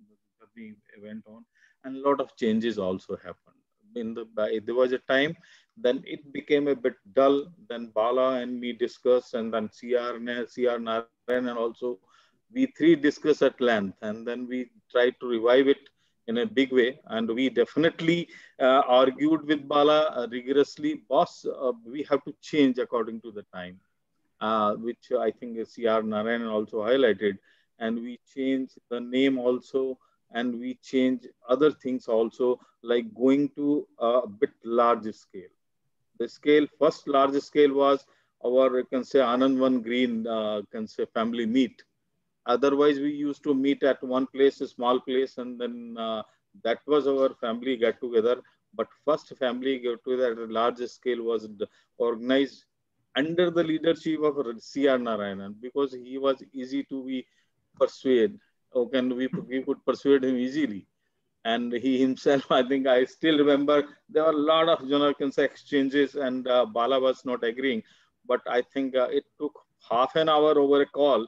the went on. And a lot of changes also happened. In the there was a time, then it became a bit dull. Then Bala and me discussed, and then C R C R Narayan, and also we three discussed at length, and then we tried to revive it in a big way. And we definitely uh, argued with Bala uh, rigorously. Boss, uh, we have to change according to the time, uh, which I think C R Narayan also highlighted. And we changed the name also, and we changed other things also, like going to a bit larger scale. The scale, first large scale was our, you can say, Anand One Green, uh, can say family meet. Otherwise, we used to meet at one place, a small place, and then uh, that was our family get together. But first family get together at a larger scale was organized under the leadership of C R Narayanan, because he was easy to be persuaded. Okay, and we, we could persuade him easily. And he himself, I think I still remember, there were a lot of, you know, can say exchanges, and uh, Bala was not agreeing. But I think uh, it took half an hour over a call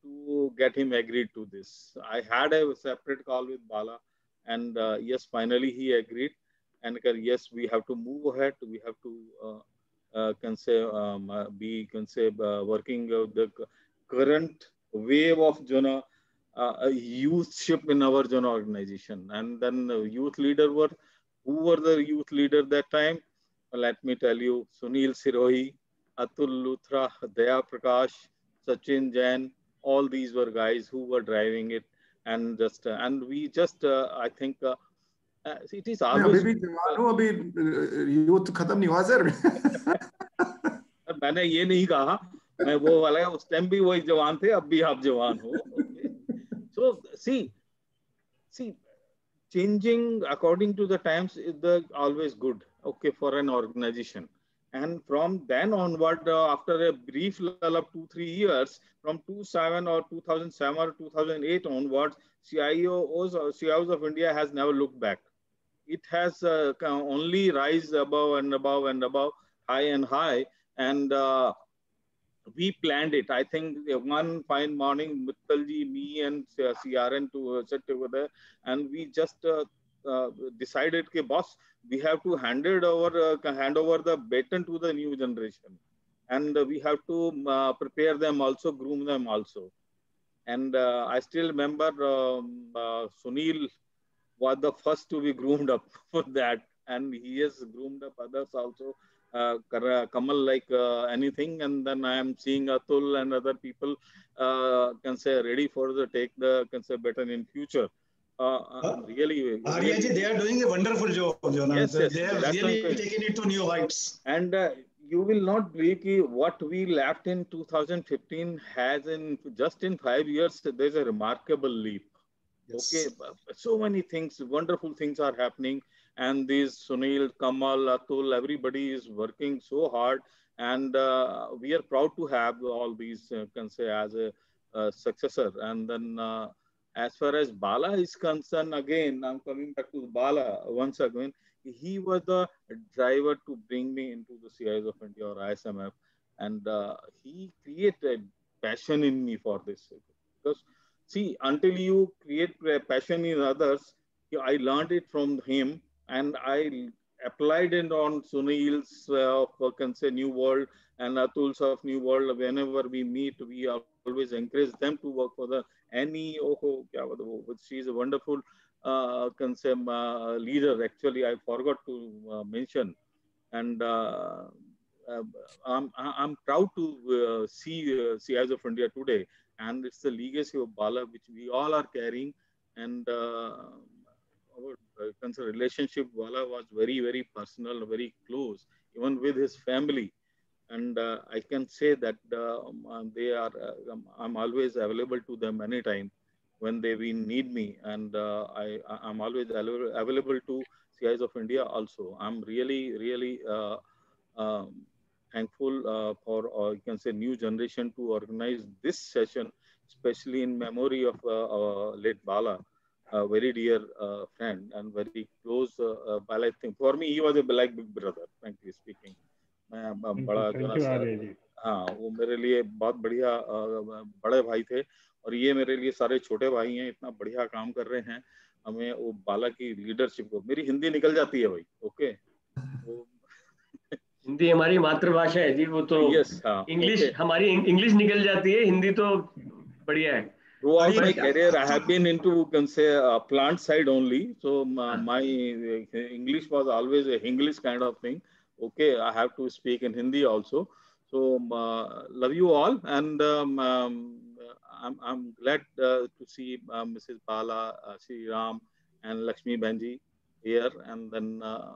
to get him agreed to this. I had a separate call with Bala, and uh, yes, finally he agreed. And uh, yes, we have to move ahead. We have to, uh, uh, can say, um, uh, be, can say, uh, working uh, the current wave of, you know, uh, a youthship in our Jana organization. And then the youth leader were, who were the youth leader that time? Let me tell you, Sunil Sirohi, Atul Luthra, Daya Prakash, Sachin Jain, all these were guys who were driving it. And just, uh, and we just, uh, I think, uh, uh, it is always... अभी भी जवान हूँ, अभी youth खत्म नहीं हुआ sir. मैंने ये नहीं कहा, मैं वो वाला, उस टाइम भी वही जवान थे, अब भी आप जवान हो. So see, see, changing according to the times is the always good, okay, for an organization. And from then onward, uh, after a brief lull of two, three years, from two thousand seven or two thousand seven or two thousand eight onwards, C I Os or C I Os of India has never looked back. It has uh, only rise above and above and above, high and high. And uh, we planned it. I think one fine morning, Mittalji, me and C R N to uh, sit together, and we just uh, uh, decided, okay, boss, we have to hand it over, uh, hand over the baton to the new generation, and uh, we have to uh, prepare them also, groom them also. And uh, I still remember um, uh, Sunil was the first to be groomed up for that, and he has groomed up others also. Uh, Kamal like uh, anything, and then I am seeing Atul and other people uh, can say ready for the take the can say better in future. Uh, uh, really, Arya ji, they are doing a wonderful job. Yes, yes, they have really taken it to new heights. And uh, you will not believe what we left in two thousand fifteen has in just in five years. There's a remarkable leap. Yes. Okay, so many things, wonderful things are happening. And these Sunil, Kamal, Atul, everybody is working so hard. And uh, we are proud to have all these, uh, can say, as a uh, successor. And then uh, as far as Bala is concerned, again, I'm coming back to Bala once again. He was the driver to bring me into the C I S of India or I S M F. And uh, he created passion in me for this. Because see, until you create passion in others, I learned it from him. And I applied it on Sunil's uh, of can say New World and Atul's of New World. Whenever we meet, we always encourage them to work for the any. Oh, she's a wonderful uh, can say, uh, leader. Actually, I forgot to uh, mention. And uh, uh, I'm, I'm proud to uh, see uh, C I S of India today, and it's the legacy of Bala which we all are carrying. And uh, our uh, relationship with Bala was very, very personal, very close, even with his family. And uh, I can say that uh, they are, uh, I'm always available to them anytime when they we need me. And uh, I, I'm always available to C I S of India also. I'm really, really uh, um, thankful uh, for, uh, you can say, new generation to organize this session, especially in memory of uh, our late Bala, a very dear uh, friend and very close uh, uh, Bala. I think for me, he was a like big brother, frankly speaking. मैं बड़ा जो ना हाँ वो मेरे लिए बहुत बढ़िया बड़े भाई थे और ये मेरे लिए सारे छोटे भाई हैं, इतना बढ़िया काम कर रहे हैं. हमें वो बाला की लीडरशिप को, मेरी हिंदी निकल जाती है भाई. ओके, हिंदी हमारी मातृभाषा है जी, वो तो यस हाँ, इंग्लिश हमारी इंग्लिश निकल जाती है, हिंदी तो बढ़िया है. Throughout my career, I have been into, can say, uh, plant side only. So my, my English was always a English kind of thing. Okay, I have to speak in Hindi also. So uh, love you all, and um, um, I'm I'm glad uh, to see uh, Missus Bala, uh, Sri Ram, and Lakshmi Benji here, and then uh,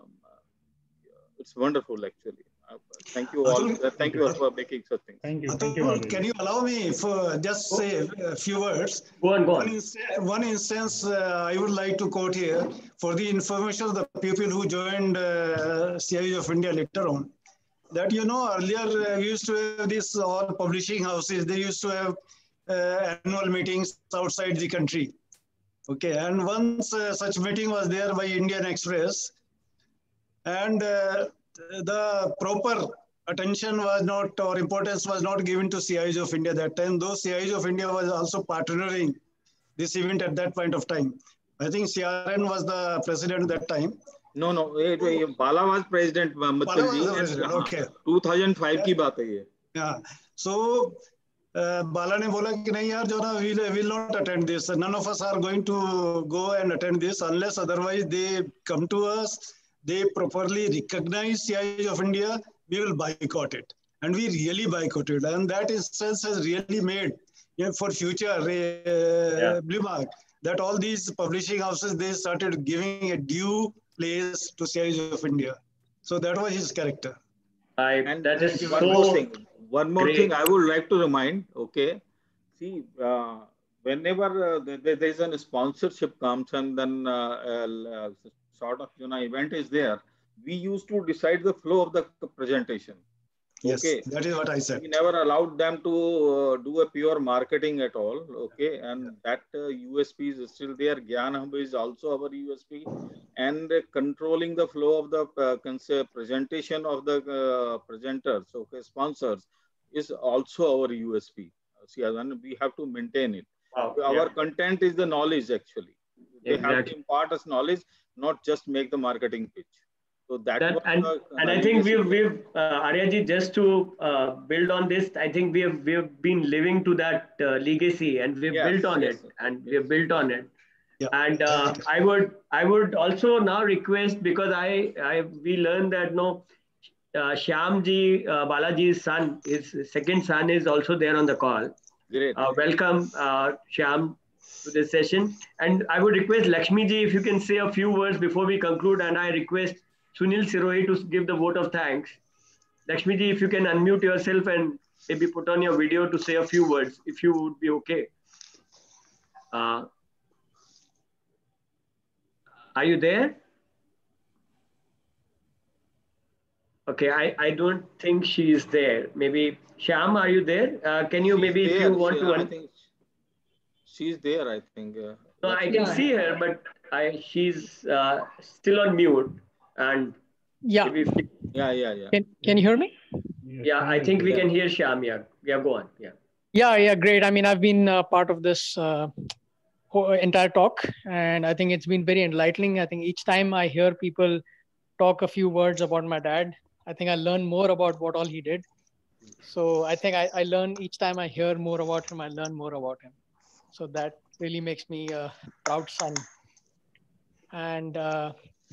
it's wonderful actually. Uh, thank you all. Uh, thank you all for making such things. Thank you. Thank you. Can you allow me for just say a few words? Go on, go on. One, inst one instance uh, I would like to quote here for the information of the people who joined uh, C I S of India later on. That, you know, earlier uh, we used to have these all publishing houses. They used to have uh, annual meetings outside the country. Okay, and once uh, such meeting was there by Indian Express, and uh, the proper attention was not, or importance was not given to C I S of India that time, though C I S of India was also partnering this event at that point of time. I think C R N was the president that time. No, no, it, it, Bala was president, Bala was the president. Okay. two thousand five की बात है ये. Yeah. So uh, Bala ने बोला कि नहीं यार जो ना we will not attend this. None of us are going to go and attend this unless otherwise they come to us, they properly recognize C I S of India, we will boycott it. And we really boycotted. And that instance has really made, you know, for future uh, yeah. blue mark, that all these publishing houses, they started giving a due place to C I S of India. So that was his character. I, and that is one so more thing. One more great. thing I would like to remind, okay, see, uh, whenever uh, there, there is a sponsorship comes and then uh, uh, sort of, you know, event is there, we used to decide the flow of the presentation. Yes, okay. That is what I said. We never allowed them to uh, do a pure marketing at all. Okay, and that uh, U S P is still there. Gyan Hub is also our U S P, and uh, controlling the flow of the uh, can say presentation of the uh, presenters, okay, sponsors, is also our U S P. See, and we have to maintain it. Wow, our yeah. content is the knowledge actually. They exactly. have to impart us knowledge, not just make the marketing pitch. So that, that was and, the, and uh, I think we've we've uh, Aryaji, just to uh, build on this, I think we have we've been living to that uh, legacy, and we've yes, built on yes, it, yes, and yes. we have built on it. Yeah. And uh, I would I would also now request, because I I we learned that no, uh, Shyamji, uh, Balaji's son, his second son, is also there on the call. Great. Uh, welcome, uh, Shyam, to this session. And I would request Lakshmi ji if you can say a few words before we conclude, and I request Sunil Sirohi to give the vote of thanks. Lakshmi ji, if you can unmute yourself and maybe put on your video to say a few words, if you would be okay. Uh, are you there? Okay, I, I don't think she is there. Maybe Shyam, are you there? Uh, can you She's maybe there. if you want she, to? I think she's there. I think. Uh, no, I can see her, but I she's uh, still on mute. And yeah, maybe she, yeah, yeah, yeah. Can Can you hear me? Yeah, I think we can hear Shyam. Yeah, yeah, go on. Yeah. Yeah, yeah, great. I mean, I've been uh, part of this uh, whole entire talk, and I think it's been very enlightening. I think each time I hear people talk a few words about my dad, I think I learn more about what all he did. So I think I, I learn each time I hear more about him, I learn more about him. So that really makes me a proud son. And uh,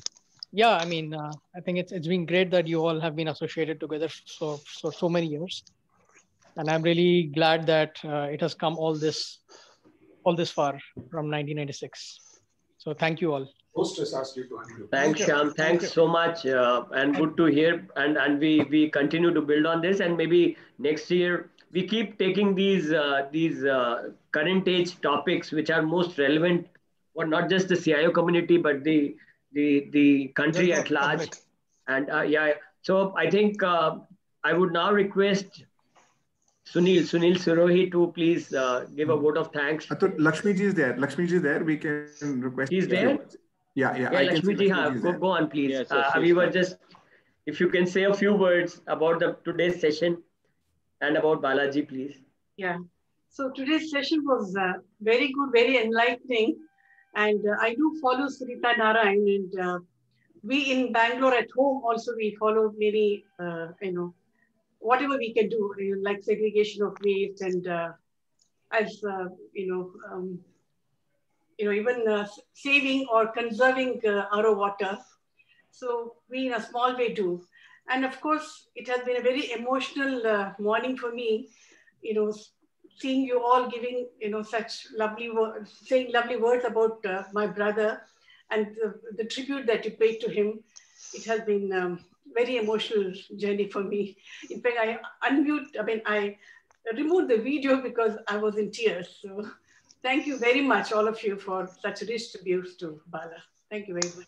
yeah, I mean, uh, I think it's it's been great that you all have been associated together so so so many years, and I'm really glad that uh, it has come all this all this far from nineteen ninety-six. So thank you all. Hostess asked you to undo. Thanks, Shyam. Thanks so much, uh, and good to hear. And and we we continue to build on this, and maybe next year we keep taking these uh, these uh, current age topics which are most relevant for not just the C I O community but the the the country at large. And uh, yeah, so I think uh, I would now request Sunil Sunil Sirohi to please uh, give a vote of thanks. I thought Lakshmi ji is there. Lakshmi ji is there. We can request. He's there. Yeah, yeah. Yeah, I can Lakshmi see ji, Lakshmi ha, ji is go, there. go on, please. Yes, uh, yes, we yes, were ma'am. just, if you can say a few words about the today's session and about Balaji, please. Yeah. So today's session was uh, very good, very enlightening. And uh, I do follow Sunita Narayan, and uh, we in Bangalore at home also, we follow many, uh, you know, whatever we can do, you know, like segregation of waste and uh, as, uh, you know, um, you know, even uh, saving or conserving uh, our water. So we in a small way do. And of course, it has been a very emotional uh, morning for me, you know, seeing you all giving, you know, such lovely words, saying lovely words about uh, my brother and the, the tribute that you paid to him. It has been um, very emotional journey for me. In fact, I unmute, I mean, I removed the video because I was in tears. So thank you very much, all of you, for such rich tributes to Bala. Thank you very much.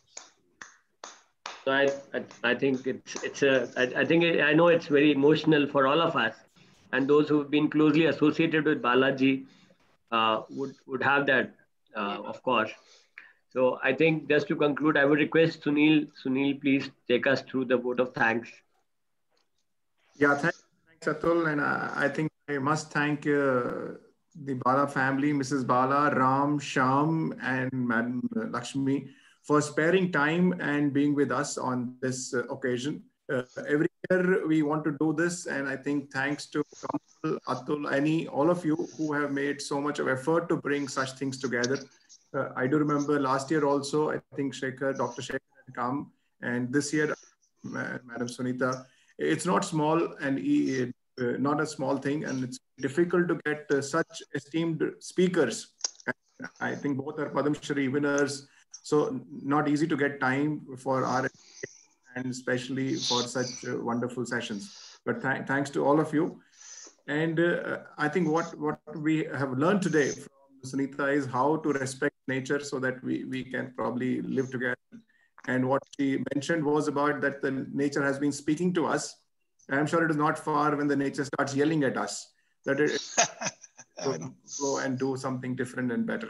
So I, I, I think it's, it's a, I, I think, it, I know it's very emotional for all of us. And those who've been closely associated with Balaji uh, would, would have that, uh, of course. So I think just to conclude, I would request Sunil, Sunil, please take us through the vote of thanks. Yeah, thanks, thanks Atul. And I, I think I must thank uh, the Bala family, Missus Bala, Ram, Shyam, and Madam Lakshmi for sparing time and being with us on this uh, occasion. Uh, every year we want to do this, and I think thanks to Kamal, Atul, Annie, all of you who have made so much of effort to bring such things together. Uh, I do remember last year also, I think Shekhar, Doctor Shekhar had come, and this year, uh, Madam Sunita. It's not small and uh, not a small thing, and it's difficult to get uh, such esteemed speakers. And I think both are Padam Shri winners, so not easy to get time for our and especially for such uh, wonderful sessions. But th thanks to all of you. And uh, I think what, what we have learned today from Sunita is how to respect nature so that we, we can probably live together. And what she mentioned was about that the nature has been speaking to us. I'm sure it is not far when the nature starts yelling at us that it go, go and do something different and better.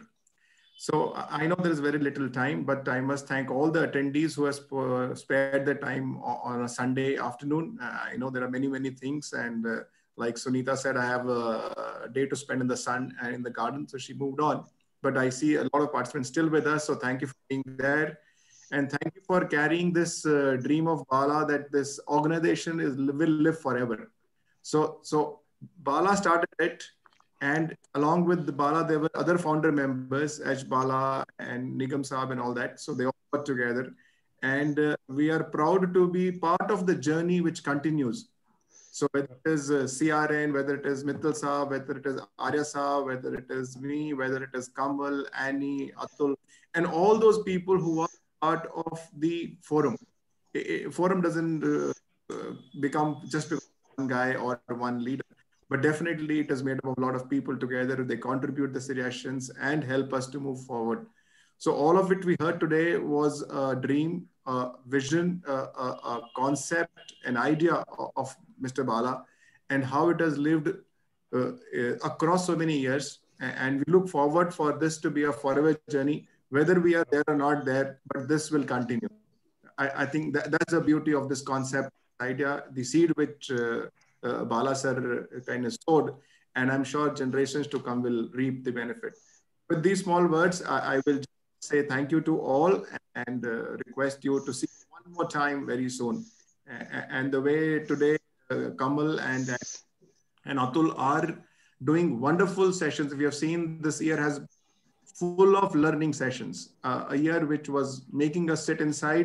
So I know there is very little time, but I must thank all the attendees who have spared the time on a Sunday afternoon. Uh, I know there are many, many things. And uh, like Sunita said, I have a day to spend in the sun and in the garden. So she moved on. But I see a lot of participants still with us. So thank you for being there. And thank you for carrying this uh, dream of Bala that this organization is will live forever. So, so Bala started it. And along with the Bala, there were other founder members, H. Bala and Nigam Saab and all that. So they all got together. And uh, we are proud to be part of the journey which continues. So whether it is uh, C R N, whether it is Mittal Saab, whether it is Arya Saab, whether it is me, whether it is Kamal, Annie, Atul, and all those people who are part of the forum. A, a forum doesn't uh, uh, become just one guy or one leader. But definitely it is made up of a lot of people together. They contribute the suggestions and help us to move forward. So all of it we heard today was a dream, a vision, a, a, a concept, an idea of Mister Bala and how it has lived uh, across so many years. And we look forward for this to be a forever journey, whether we are there or not there, but this will continue. I, I think that, that's the beauty of this concept, idea, the seed which uh, Uh, Bala sir kind of sowed, and I'm sure generations to come will reap the benefit. With these small words, I, I will just say thank you to all and uh, request you to see one more time very soon. Uh, and the way today uh, Kamal and, and Atul are doing wonderful sessions. We have seen this year has full of learning sessions, uh, a year which was making us sit inside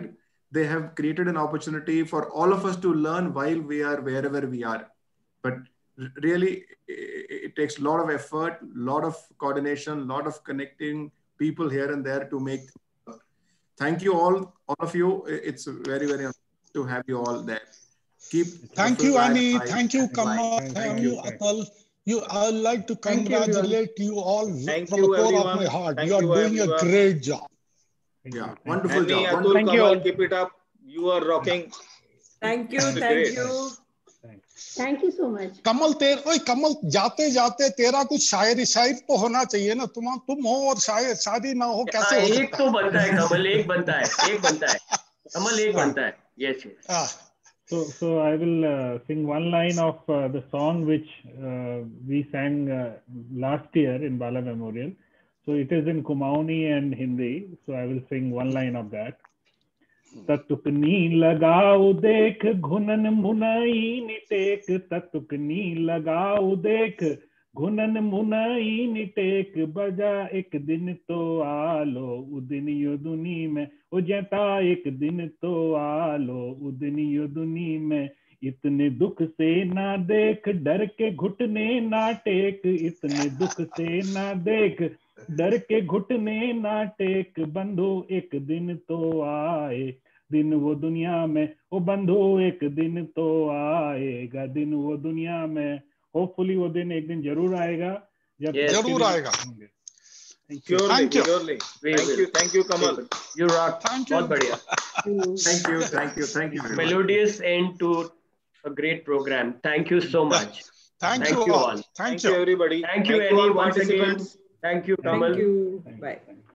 they have created an opportunity for all of us to learn while we are wherever we are. But really, it takes a lot of effort, a lot of coordination, a lot of connecting people here and there to make. Thank you all, all of you. It's very, very nice to have you all there. Keep. Thank you, Annie. Thank you, Kamal. Thank you, Atul. You, I would like to congratulate you, you all Thank from you, the core everyone. of my heart. Thank you are you, doing everyone. a great job. Yeah, wonderful Annie, job. Atul, Thank Kamal, you. keep it up. You are rocking. Thank you, It's thank great. you. Thank you so much. कमल तेर ओए कमल जाते जाते तेरा कुछ शायरी शायर तो होना चाहिए ना तुम तुम हो और शायर शादी ना हो कैसे हाँ, हो एक सकता तो बनता है कमल, एक बनता है, एक बनता है, कमल एक बनता है. Yes, yes. है So, so I will uh, sing one line of uh, the song which uh, we sang uh, last year in Bala Memorial. So it is in Kumaoni and Hindi. So I will sing one line of that. ततुकनी लगाओ देख घुनन मुनई निटेक ततुकनी लगाओ देख घुनन मुनई निटेक बजा एक दिन तो आलो उदिन यो दुनी में ओ जता एक दिन तो आलो उदिन यो दुनी में इतने दुख से ना देख डर के घुटने ना टेक इतने दुख से ना देख डर के घुटने ना टेक बंधो एक दिन तो आए दिन वो दुनिया में ओ बंधो एक दिन तो आएगा दिन वो दुनिया में होपफुली वो दिन एक दिन जरूर आएगा जब Yes. जरूर आएगा Surely, Thank you. surely. We Thank will. you, thank you, Kamal. You rock. Thank you. बहुत बढ़िया. Thank you, thank you, thank you very much. Melodious end to a great program. Thank you so much. Thank, Thank you you all. all. Thank, Thank you. you, everybody. Thank you, Thank you Annie, all once again. participants. Thank you, Kamal. Thank you. Bye.